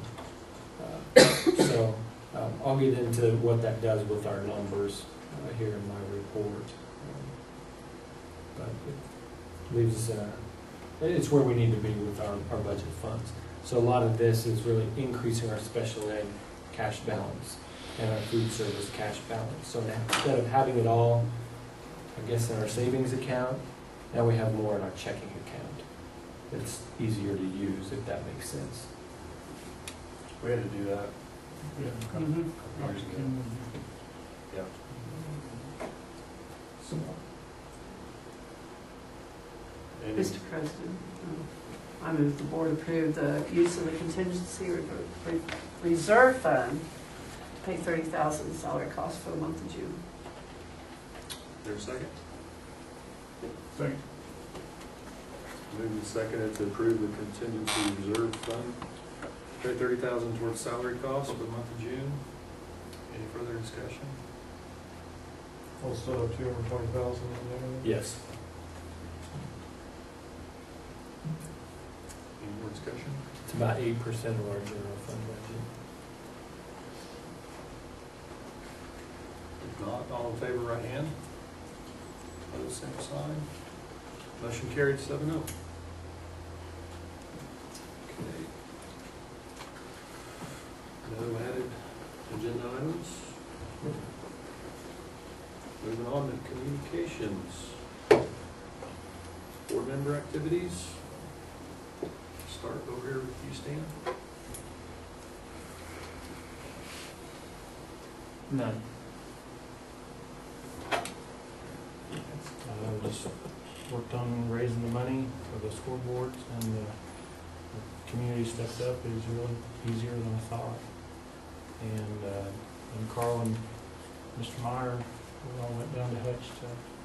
So I'll get into what that does with our numbers here in my report. But it leaves, it's where we need to be with our budget funds. So a lot of this is really increasing our special ed cash balance and our food service cash balance. So now, instead of having it all, I guess, in our savings account, now we have more in our checking account. It's easier to use, if that makes sense. We had to do that Yeah. a couple years ago. Yeah. So. Any- Mr. President, I move the board approve the use of the contingency reserve fund to pay 30,000 salary costs for the month of June. There a second? Second. Moved and seconded to approve the contingency reserve fund. Pay 30,000 towards salary costs for the month of June. Any further discussion? We'll still have 220,000 in there. Yes. Any more discussion? It's about 8% of our general fund budget. If not, all in favor, right hand. Opposed, same sign. Motion carried 7-0. Okay. No added agenda items. Moving on to communications. Board member activities. Start over here with you, Stan. None. Just worked on raising the money for the scoreboards, and the community stepped up. It was really easier than I thought. And Carl and Mr. Meyer, we all went down to Hutch to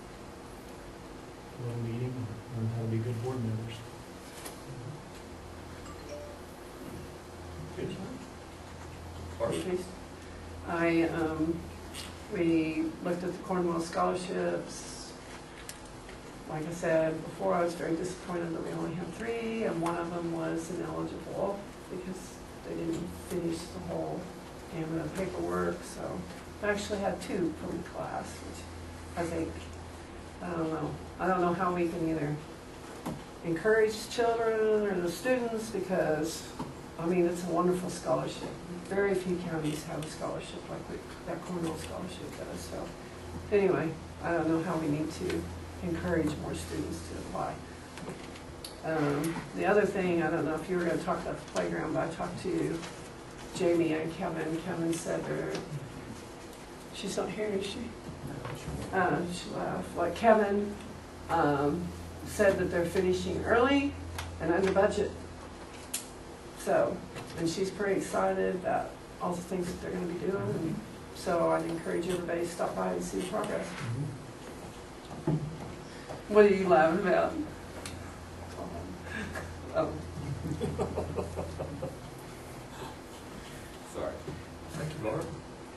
a little meeting and learn how to be good board members. Good. We looked at the Cornwall scholarships. Like I said before, I was very disappointed that we only had 3, and one of them was ineligible because they didn't finish the whole gamut of paperwork. So I actually had 2 from the class, which I think, I don't know how we can either encourage children or the students, because I mean, it's a wonderful scholarship. Very few counties have a scholarship like that Cornwall scholarship does. So anyway, I don't know how we need to encourage more students to apply. The other thing, I don't know if you were going to talk about the playground, but I talked to Jamie and Kevin. Kevin said she's not here, is she? She left. Like Kevin said that they're finishing early and under budget. So, and she's pretty excited about all the things that they're going to be doing. And so I'd encourage everybody to stop by and see the progress. What are you laughing about? Oh. Sorry. Thank you, Barb.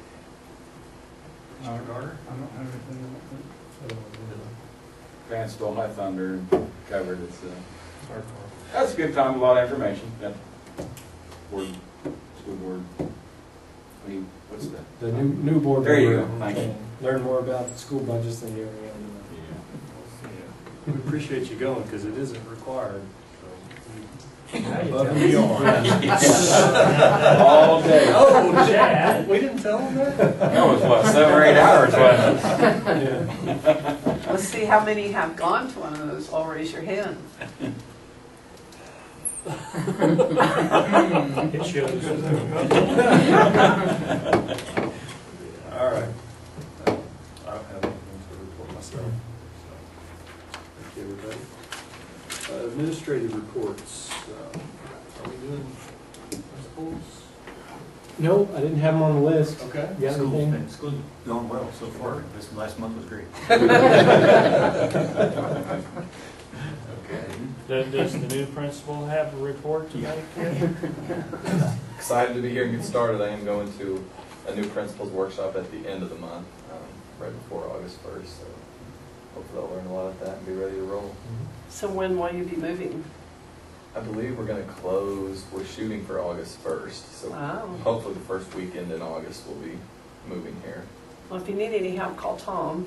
Mr. Carter? I don't have anything like that. Grant stole my thunder and covered it, so. That's a good time, a lot of information. Yeah. Board, school board. What's that? The new board There you member go. Thank you. can learn more about school budgets than you ever have. We appreciate you going, because it isn't required. Above and All day. Oh, Chad, we didn't tell them that? That was what, 7 or 8 hours, wasn't it? Let's see how many have gone to one of those. All raise your hand. It shows. All right. I don't have anything to report myself. So, thank you, everybody. Administrative reports. Are we doing No, I didn't have them on the list. Okay. You got anything? School's going well so far. This last month was great. Does the new principal have a report to make? Excited to be here and get started. I am going to a new principal's workshop at the end of the month, right before August 1st. So hopefully I'll learn a lot of that and be ready to roll. So when will you be moving? I believe we're going to close, we're shooting for August 1st. So Wow. hopefully the first weekend in August we'll be moving here. Well, if you need any help, call Tom.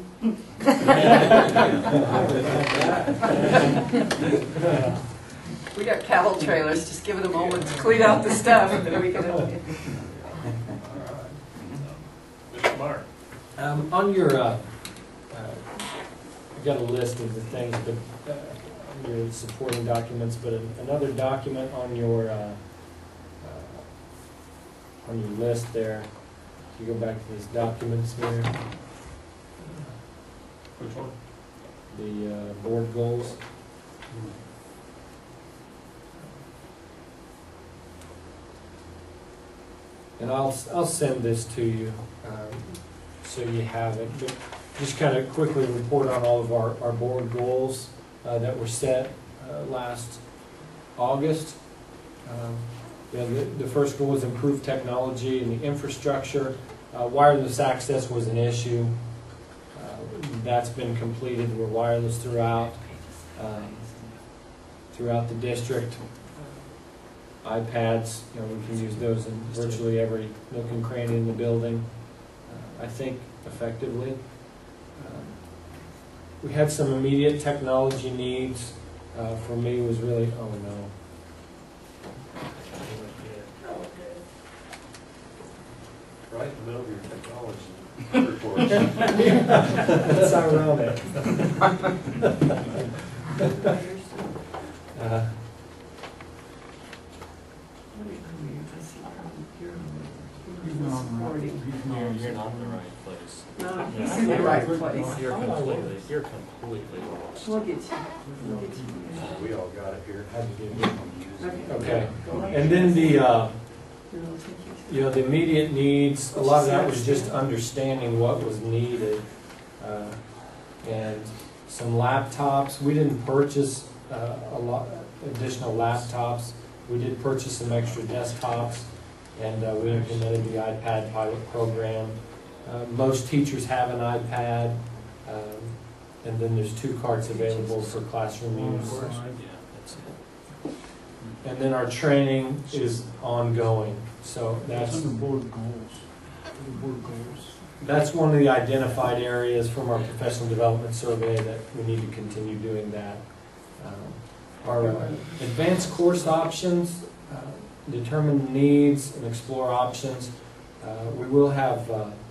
We got cattle trailers, just give it a moment to clean out the stuff and then we can help you. Mr. Mark? On your, I've got a list of the things, but your supporting documents, but another document on your list there. If you go back to these documents here, Which one? the board goals. And I'll send this to you so you have it. But just kind of quickly report on all of our board goals that were set last August. The first goal was improve technology and the infrastructure. Wireless access was an issue. That's been completed. We're wireless throughout the district. iPads, we can use those in virtually every nook and cranny in the building, I think effectively. We had some immediate technology needs. For me was really, oh no. Right in the middle of your technology report. That's ironic. You're not in the right place. No, he's in the right place. You're completely lost. We'll get you. We'll get you. We all got it here. Okay, and then the immediate needs, a lot of that was just understanding what was needed. And some laptops, we didn't purchase a lot additional laptops. We did purchase some extra desktops, and we implemented the iPad pilot program. Most teachers have an iPad, and then there's 2 carts available for classroom use. And then our training is ongoing, so that's What's in the board goals? The board goals. That's one of the identified areas from our professional development survey that we need to continue doing that. Our advanced course options, determine needs and explore options. We will have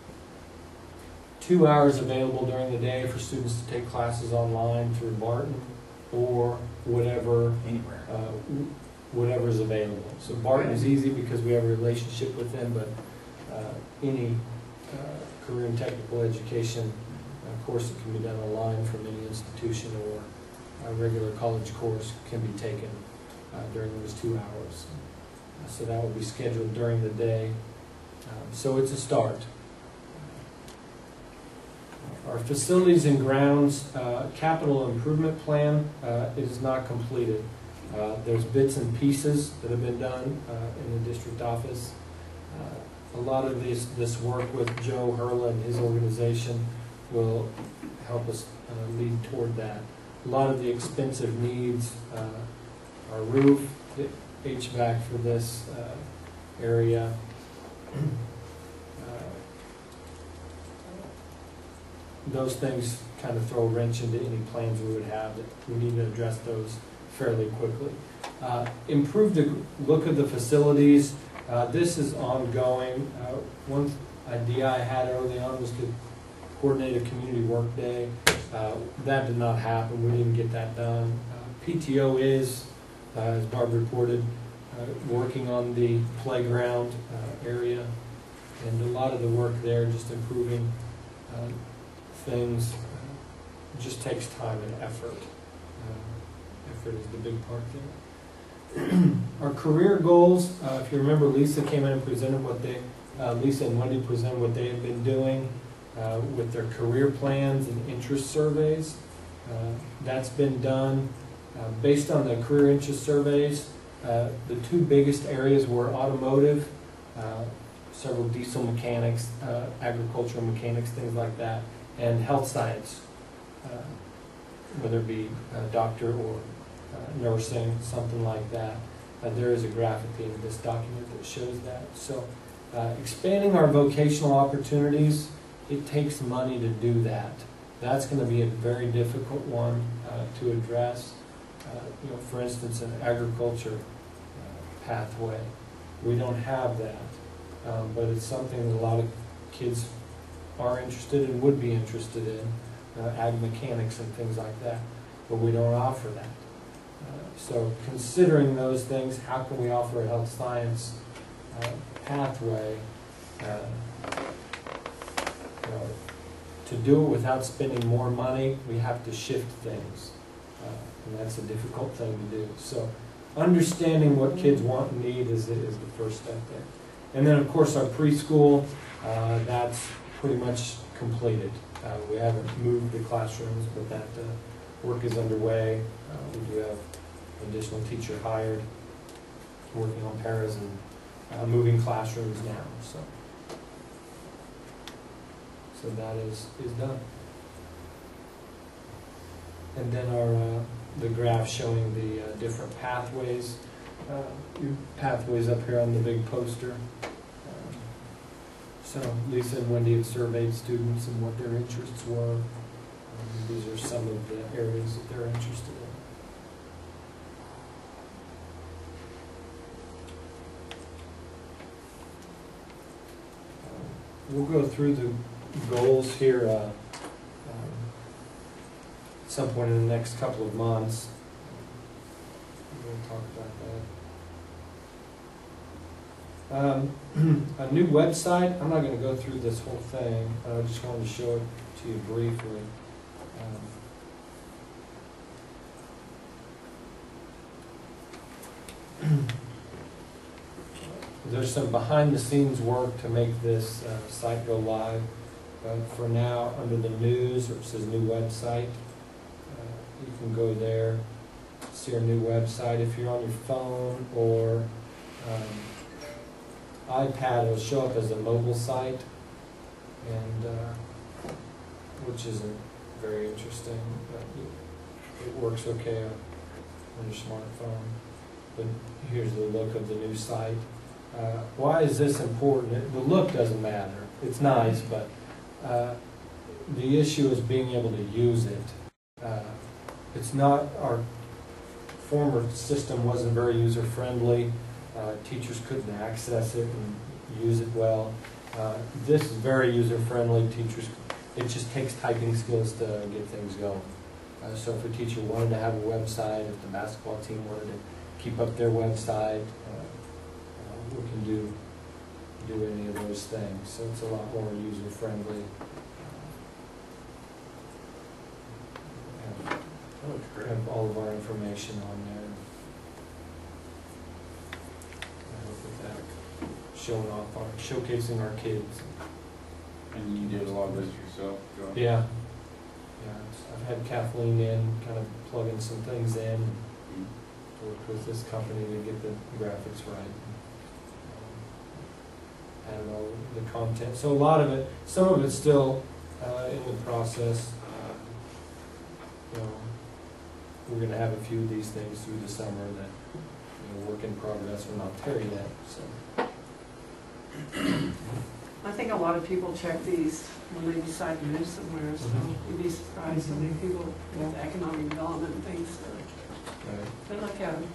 2 hours available during the day for students to take classes online through Barton or whatever Anywhere. whatever is available. So Barton is easy because we have a relationship with them, but any career and technical education course that can be done online from any institution or a regular college course can be taken during those 2 hours. So that will be scheduled during the day. So it's a start. Our facilities and grounds capital improvement plan is not completed. There's bits and pieces that have been done in the district office. A lot of this work with Joe Hurla and his organization will help us lead toward that. A lot of the expensive needs, our roof, the HVAC for this area. Those things kind of throw a wrench into any plans we would have. That we need to address those fairly quickly. Improve the look of the facilities. This is ongoing. One idea I had early on was to coordinate a community work day. That did not happen. We didn't get that done. PTO is, as Barb reported, working on the playground area, and a lot of the work there, just improving things, just takes time and effort. Effort is the big part there. Our career goals, if you remember, Lisa came in and presented what they, Lisa and Wendy presented what they had been doing with their career plans and interest surveys. That's been done. Based on the career interest surveys, the two biggest areas were automotive, several diesel mechanics, agricultural mechanics, things like that, and health science, whether it be a doctor or nursing, something like that. There is a graphic in this document that shows that. So expanding our vocational opportunities, it takes money to do that. That's going to be a very difficult one to address. For instance, an agriculture pathway, we don't have that, but it's something that a lot of kids are interested and would be interested in, ag mechanics and things like that, but we don't offer that. So considering those things, how can we offer a health science pathway to do it without spending more money? We have to shift things, and that's a difficult thing to do. So understanding what kids want and need is the first step there. And then of course our preschool, that's pretty much completed. We haven't moved the classrooms, but that work is underway. We do have additional teacher hired, working on paras and moving classrooms now. So that is done. And then our the graph showing the different pathways. Pathways up here on the big poster. So Lisa and Wendy have surveyed students and what their interests were. These are some of the areas that they're interested in. We'll go through the goals here at some point in the next couple of months. We'll talk about that. A new website. I'm not going to go through this whole thing. I just wanted to show it to you briefly. There's some behind-the-scenes work to make this site go live. But for now, under the news, where it says new website, you can go there, see our new website. If you're on your phone or iPad, it'll show up as a mobile site, and which isn't very interesting, but it works okay on your smartphone. But here's the look of the new site. Why is this important? The look doesn't matter. It's nice, but the issue is being able to use it. It's not, our former system wasn't very user-friendly. Teachers couldn't access it and use it well. This is very user-friendly. Teachers, it just takes typing skills to get things going. So if a teacher wanted to have a website, if the basketball team wanted to keep up their website, we can do any of those things. So it's a lot more user-friendly. Have all of our information on there. I hope with that showing off showcasing our kids. And you did a lot of this yourself, Joe? Yeah. I've had Kathleen in, kind of plugging some things in, worked with this company to get the graphics right. Added all the content. So a lot of it, some of it's still in the process. We're going to have a few of these things through the summer that, work in progress. We're not there yet. So. I think a lot of people check these when they decide to move somewhere, so you'd be surprised how many people with economic development and things. They look at them.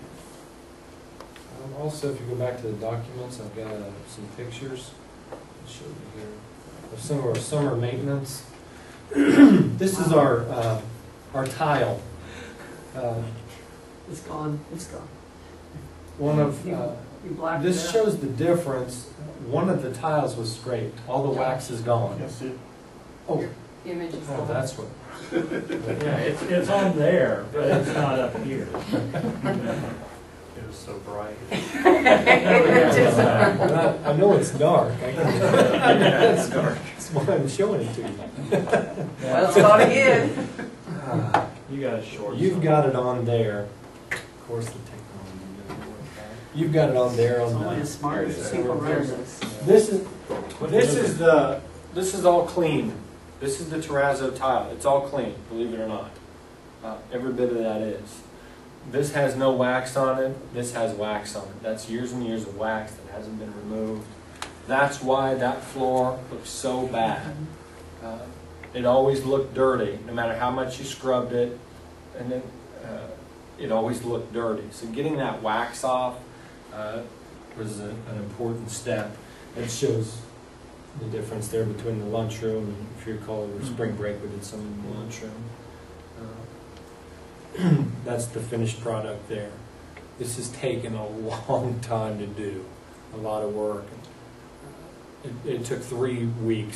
Also, if you go back to the documents, I've got some pictures. I'll show you here of some of our summer maintenance. This is our tile. It's gone. It's gone. One of You blacked this it out. shows the difference. One of the tiles was scraped. All the wax is gone. Oh, Image is oh, that's what. Yeah, it's on there, but it's not up here. is so bright. I know it's dark. It's dark. That's why I'm showing it to you. Well, it's on again. You got a short. You've got it on there. Of course, the technology doesn't work out. You've got it on there It's on only the. the smartest people run this. This is all clean. This is the terrazzo tile. It's all clean, believe it or not. Every bit of that is. This has no wax on it. This has wax on it. That's years and years of wax that hasn't been removed. That's why that floor looks so bad. It always looked dirty, no matter how much you scrubbed it, and then it always looked dirty. So getting that wax off was an important step. It shows the difference there between the lunchroom and, if you recall, over spring break we did some in the lunchroom. That's the finished product there. This has taken a long time to do, a lot of work. It took 3 weeks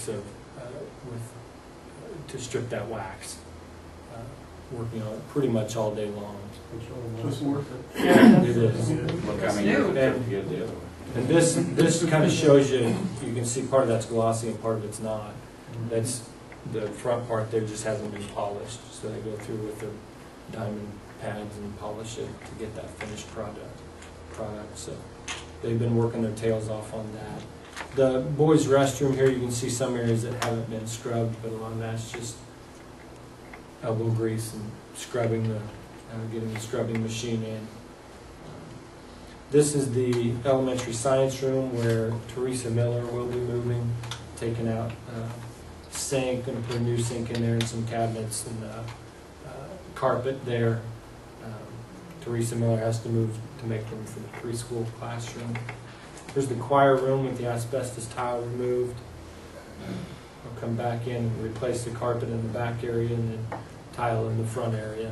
to strip that wax, working on it pretty much all day long. Just worth it. It is. Look, I mean, new. to get the other one. And this kind of shows you, you can see part of that's glossy and part of it's not. That's the front part there just hasn't been polished, so they go through with their diamond pads and polish it to get that finished product. So they've been working their tails off on that. The boys' restroom here, you can see some areas that haven't been scrubbed, but a lot of that's just elbow grease and scrubbing getting the scrubbing machine in. This is the elementary science room where Teresa Miller will be moving, taking out sink, going to put a new sink in there and some cabinets and carpet there. Teresa Miller has to move to make room for the preschool classroom. There's the choir room with the asbestos tile removed. I'll come back in and replace the carpet in the back area and then tile in the front area.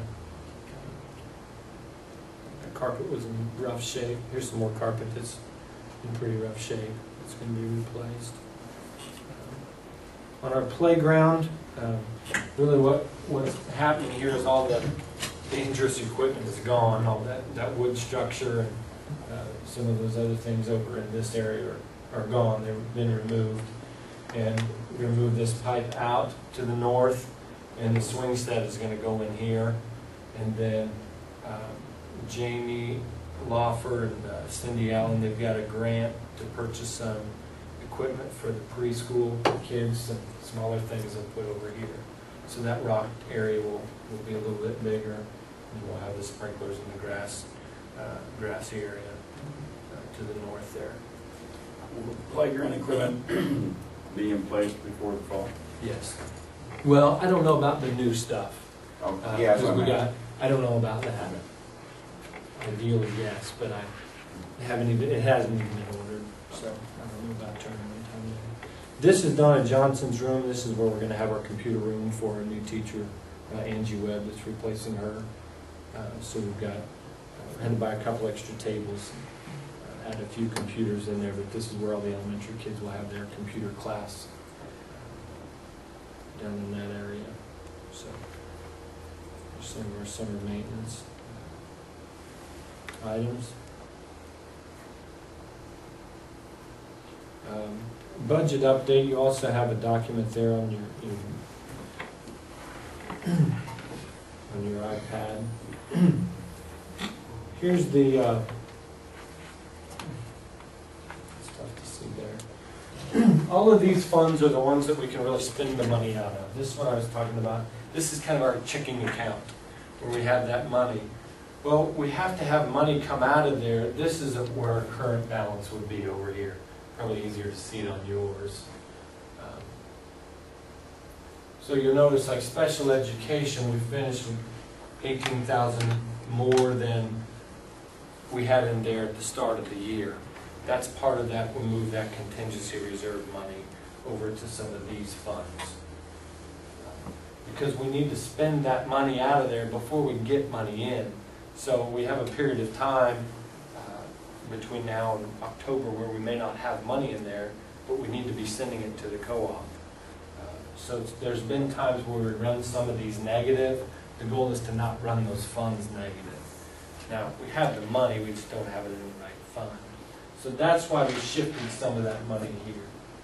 The carpet was in rough shape. Here's some more carpet that's in pretty rough shape. It's going to be replaced. On our playground, really what's happening here is all the dangerous equipment is gone. All that wood structure and some of those other things over in this area are gone. They've been removed. And we're going to move this pipe out to the north, and the swing set is going to go in here. And then Jamie Lawford and Cindy Allen, they've got a grant to purchase some equipment for the preschool kids and smaller things they'll put over here. So that rock area will be a little bit bigger, and we'll have the sprinklers in the grassy area to the north there. Will the playground equipment be in place before the fall? Yes. Well, I don't know about the new stuff. Oh, yeah, that's what I meant. I don't know about that. Ideally, yes, but it hasn't even been ordered, so I don't know about turning on time yet. This is Donna Johnson's room. This is where we're going to have our computer room for a new teacher, Angie Webb, that's replacing her. So we've got, had to buy a couple extra tables, add a few computers in there, but this is where all the elementary kids will have their computer class down in that area. So there's some of our summer maintenance items. Budget update, you also have a document there on your iPad. Here's the it's tough to see there. All of these funds are the ones that we can really spend the money out of. This is what I was talking about. This is kind of our checking account where we have that money. Well, we have to have money come out of there. This is where our current balance would be over here. Probably easier to see it on yours. So you'll notice, like special education, we finished with 18,000 more than we had in there at the start of the year. That's part of that. We moved that contingency reserve money over to some of these funds. Because we need to spend that money out of there before we get money in. So we have a period of time between now and October where we may not have money in there, but we need to be sending it to the co-op. So there's been times where we run some of these negative. The goal is to not run those funds negative, Now, we have the money, we just don't have it in the right fund. So that's why we shifted some of that money here.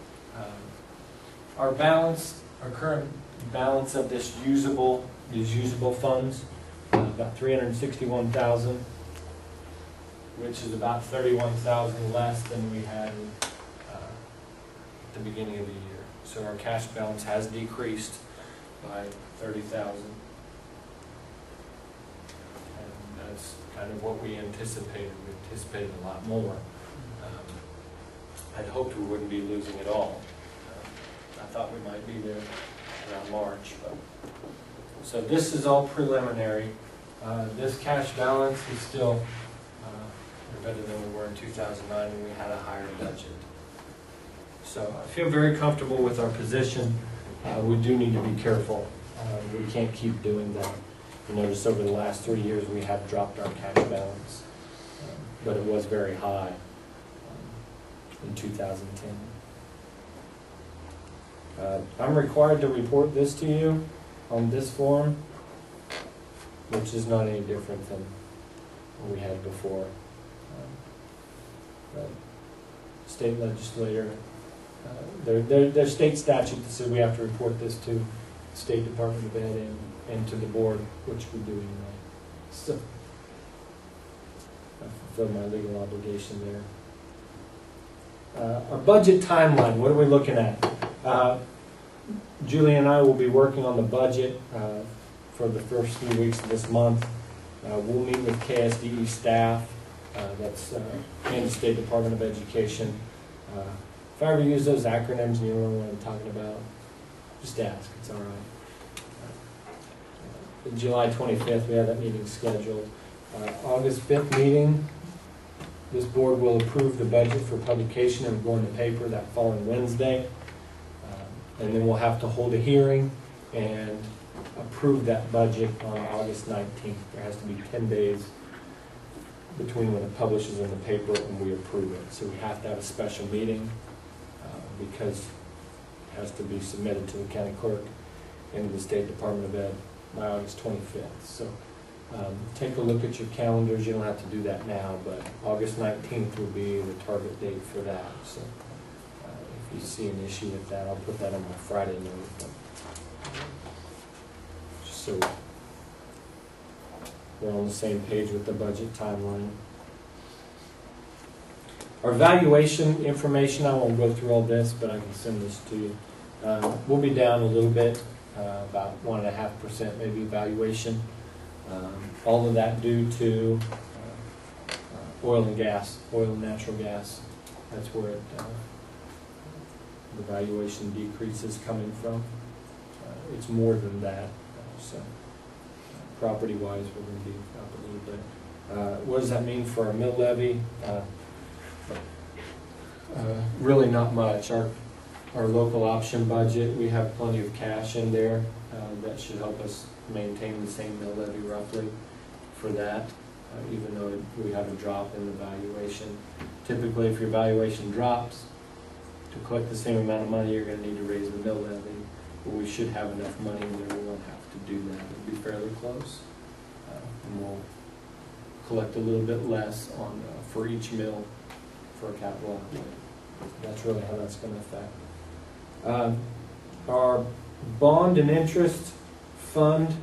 Our balance, our current balance of these usable funds, about $361,000, which is about $31,000 less than we had at the beginning of the year. So our cash balance has decreased by $30,000. And that's kind of what we anticipated. We anticipated a lot more. I'd hoped we wouldn't be losing it all. I thought we might be there around March. But. So this is all preliminary. This cash balance is still better than we were in 2009 when we had a higher budget. So I feel very comfortable with our position. We do need to be careful. We can't keep doing that. You notice over the last 3 years we have dropped our cash balance, but it was very high in 2010. I'm required to report this to you on this form, which is not any different than what we had before. State legislator, there's state statute that says we have to report this to the State Department of Ed and to the board, which we do anyway. So I fulfill my legal obligation there. Our budget timeline, what are we looking at? Julie and I will be working on the budget for the first few weeks of this month. We'll meet with KSDE staff, that's in the State Department of Education. If I ever use those acronyms and you don't know what I'm talking about, just ask, it's all right. July 25th, we have that meeting scheduled. August 5th meeting, this board will approve the budget for publication and go in the paper that following Wednesday. And then we'll have to hold a hearing and approve that budget on August 19th. There has to be 10 days between when it publishes in the paper and we approve it. So we have to have a special meeting because it has to be submitted to the county clerk and to the State Department of Ed by August 25th. So take a look at your calendars. You don't have to do that now, but August 19th will be the target date for that. So if you see an issue with that, I'll put that on my Friday note. Just so we're on the same page with the budget timeline. Our valuation information, I won't go through all this, but I can send this to you. We'll be down a little bit, about 1.5% maybe valuation. All of that due to oil and gas, oil and natural gas. That's where the valuation decrease is coming from. It's more than that. So property-wise, we're going to be up a little bit. What does that mean for our mill levy? Really not much. Our local option budget, we have plenty of cash in there. That should help us maintain the same mill levy roughly for that, even though we have a drop in the valuation. Typically, if your valuation drops, to collect the same amount of money, you're going to need to raise the mill levy. But we should have enough money in there, we won't have to do that. It'll be fairly close. And we'll collect a little bit less on for each mill for a capital outlay. That's really how that's going to affect. Our bond and interest fund,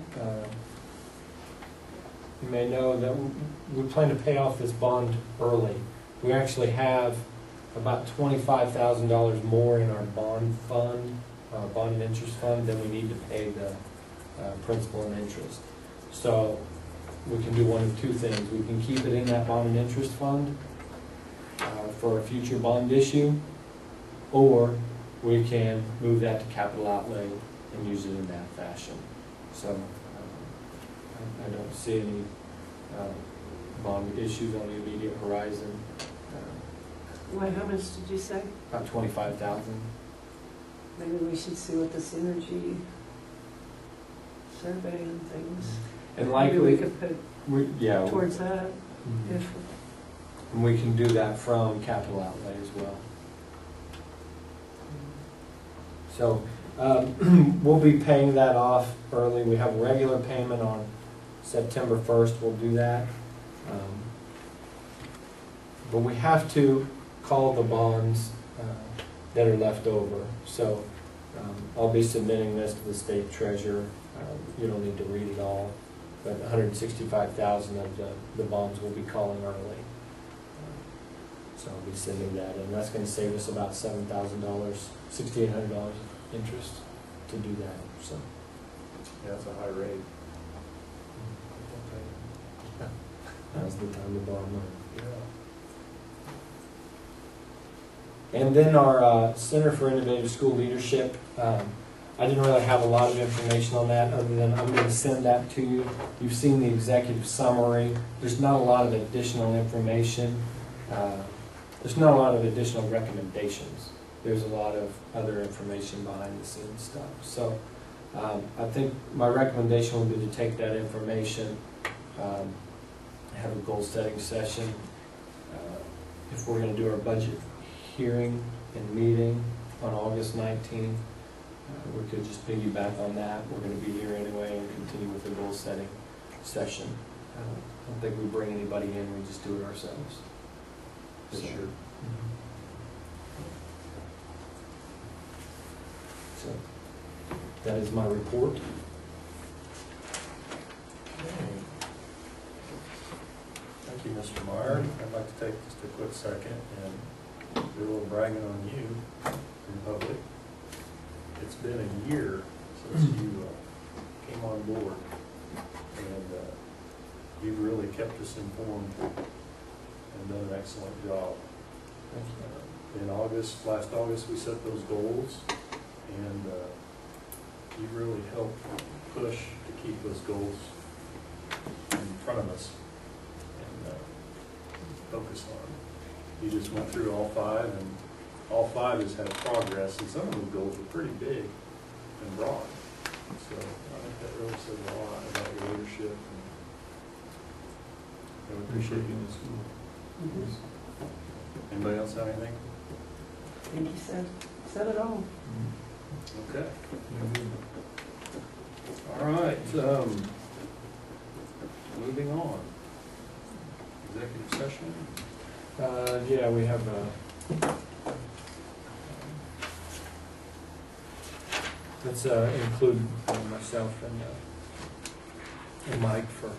you may know that we plan to pay off this bond early. We actually have about $25,000 more in our bond fund, bond and interest fund, than we need to pay the principal and interest. So we can do one of two things. We can keep it in that bond and interest fund for a future bond issue, or we can move that to capital outlay and use it in that fashion. So I don't see any bond issues on the immediate horizon. Well, how much did you say? About 25,000. Maybe we should see what the synergy survey and things. And likely maybe we could put yeah, towards that. If and we can do that from capital outlay as well. So we'll be paying that off early. We have a regular payment on September 1st. We'll do that. But we have to call the bonds that are left over. So I'll be submitting this to the state treasurer. You don't need to read it all, but 165,000 of the bonds will be calling early. So I'll be sending that, and that's going to save us about $7,000, $6,800 interest to do that. So Yeah, that's a high rate. now's the time to borrow money. Yeah. And then our Center for Innovative School Leadership, I didn't really have a lot of information on that other than I'm going to send that to you. You've seen the executive summary. There's not a lot of additional information. There's not a lot of additional recommendations. There's a lot of other information behind the scenes stuff. So I think my recommendation would be to take that information, have a goal setting session. If we're going to do our budget hearing and meeting on August 19th, we could just piggyback on that. We're going to be here anyway and continue with the goal setting session. I don't think we bring anybody in, we just do it ourselves. For sure. So that is my report. Thank you, Mr. Meyer. I'd like to take just a quick second and do a little bragging on you in public. It's been a year since you came on board, and you've really kept us informed and done an excellent job. In August, last August, we set those goals, and you really helped push to keep those goals in front of us and focus on them. You just went through all five, and all five has had progress, and some of those goals were pretty big and broad. So I think that really says a lot about your leadership, and we appreciate you in the school. Anybody else have anything? I think you said it all. Okay. All right, moving on. Executive session. Yeah, we have let's include myself and Mike for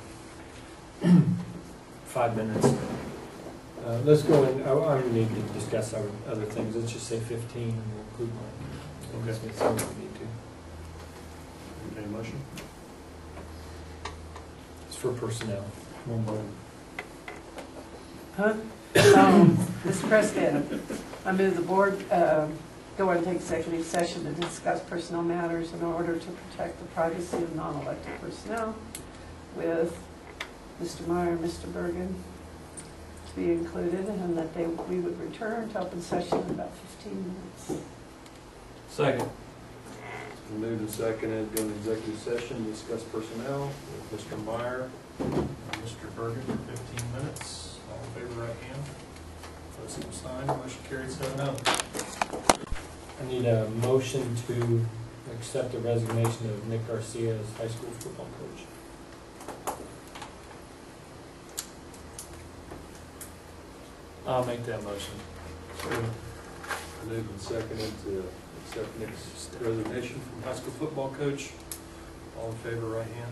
5 minutes. Let's go in. I don't need to discuss our other things. Let's just say 15 and we'll include Mike. Okay. So we need to. Any motion? It's for personnel. Mr. President, I move the board go into executive session to discuss personnel matters in order to protect the privacy of non-elected personnel with Mr. Meyer and Mr. Bergen to be included, and that we would return to open session in about 15 minutes. Second. Moved and seconded, go into executive session, discuss personnel with Mr. Meyer and Mr. Bergen for 15 minutes. All in favor, right hand. Opposed, same sign. Motion carried 7-0. I need a motion to accept the resignation of Nick Garcia as high school football coach. I'll make that motion. Moved and seconded to accept Nick's resignation from high school football coach. All in favor, right hand.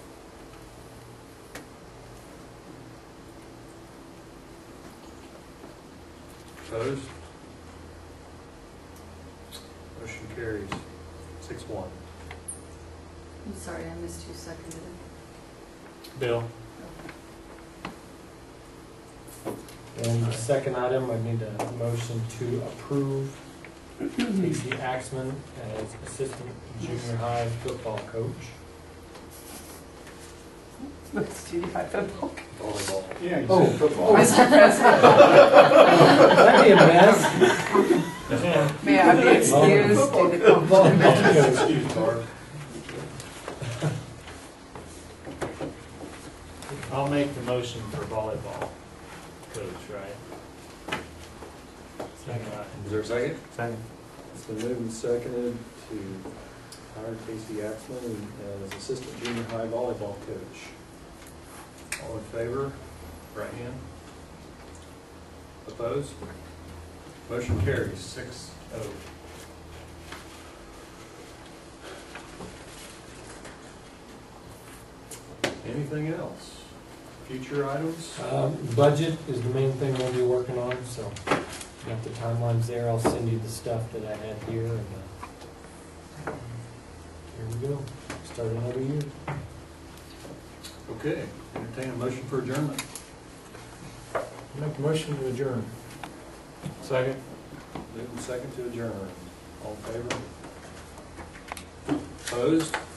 Opposed? Motion carries 6-1. I'm sorry, I missed who seconded it. Bill? And the second item, I need a motion to approve Casey Axman as assistant junior high football coach. It's junior high football. Volleyball. Yeah, you Oh. said football. Mr. President, That'd be a mess. may I be excused due to conflict of interest? Excuse, Barb. I'll make the motion for volleyball coach, right? Is there a second? Second. It's been moved and seconded to hire Casey Axman as assistant junior high volleyball coach. All in favor? right hand. Opposed? Motion carries 6-0. Anything else? Future items? Budget is the main thing we'll be working on, so got the timelines there. I'll send you the stuff that I had here, and here we go. Start another year. Okay, entertain a motion for adjournment. Make a motion to adjourn. Second. Moving second to adjourn. All in favor? Opposed?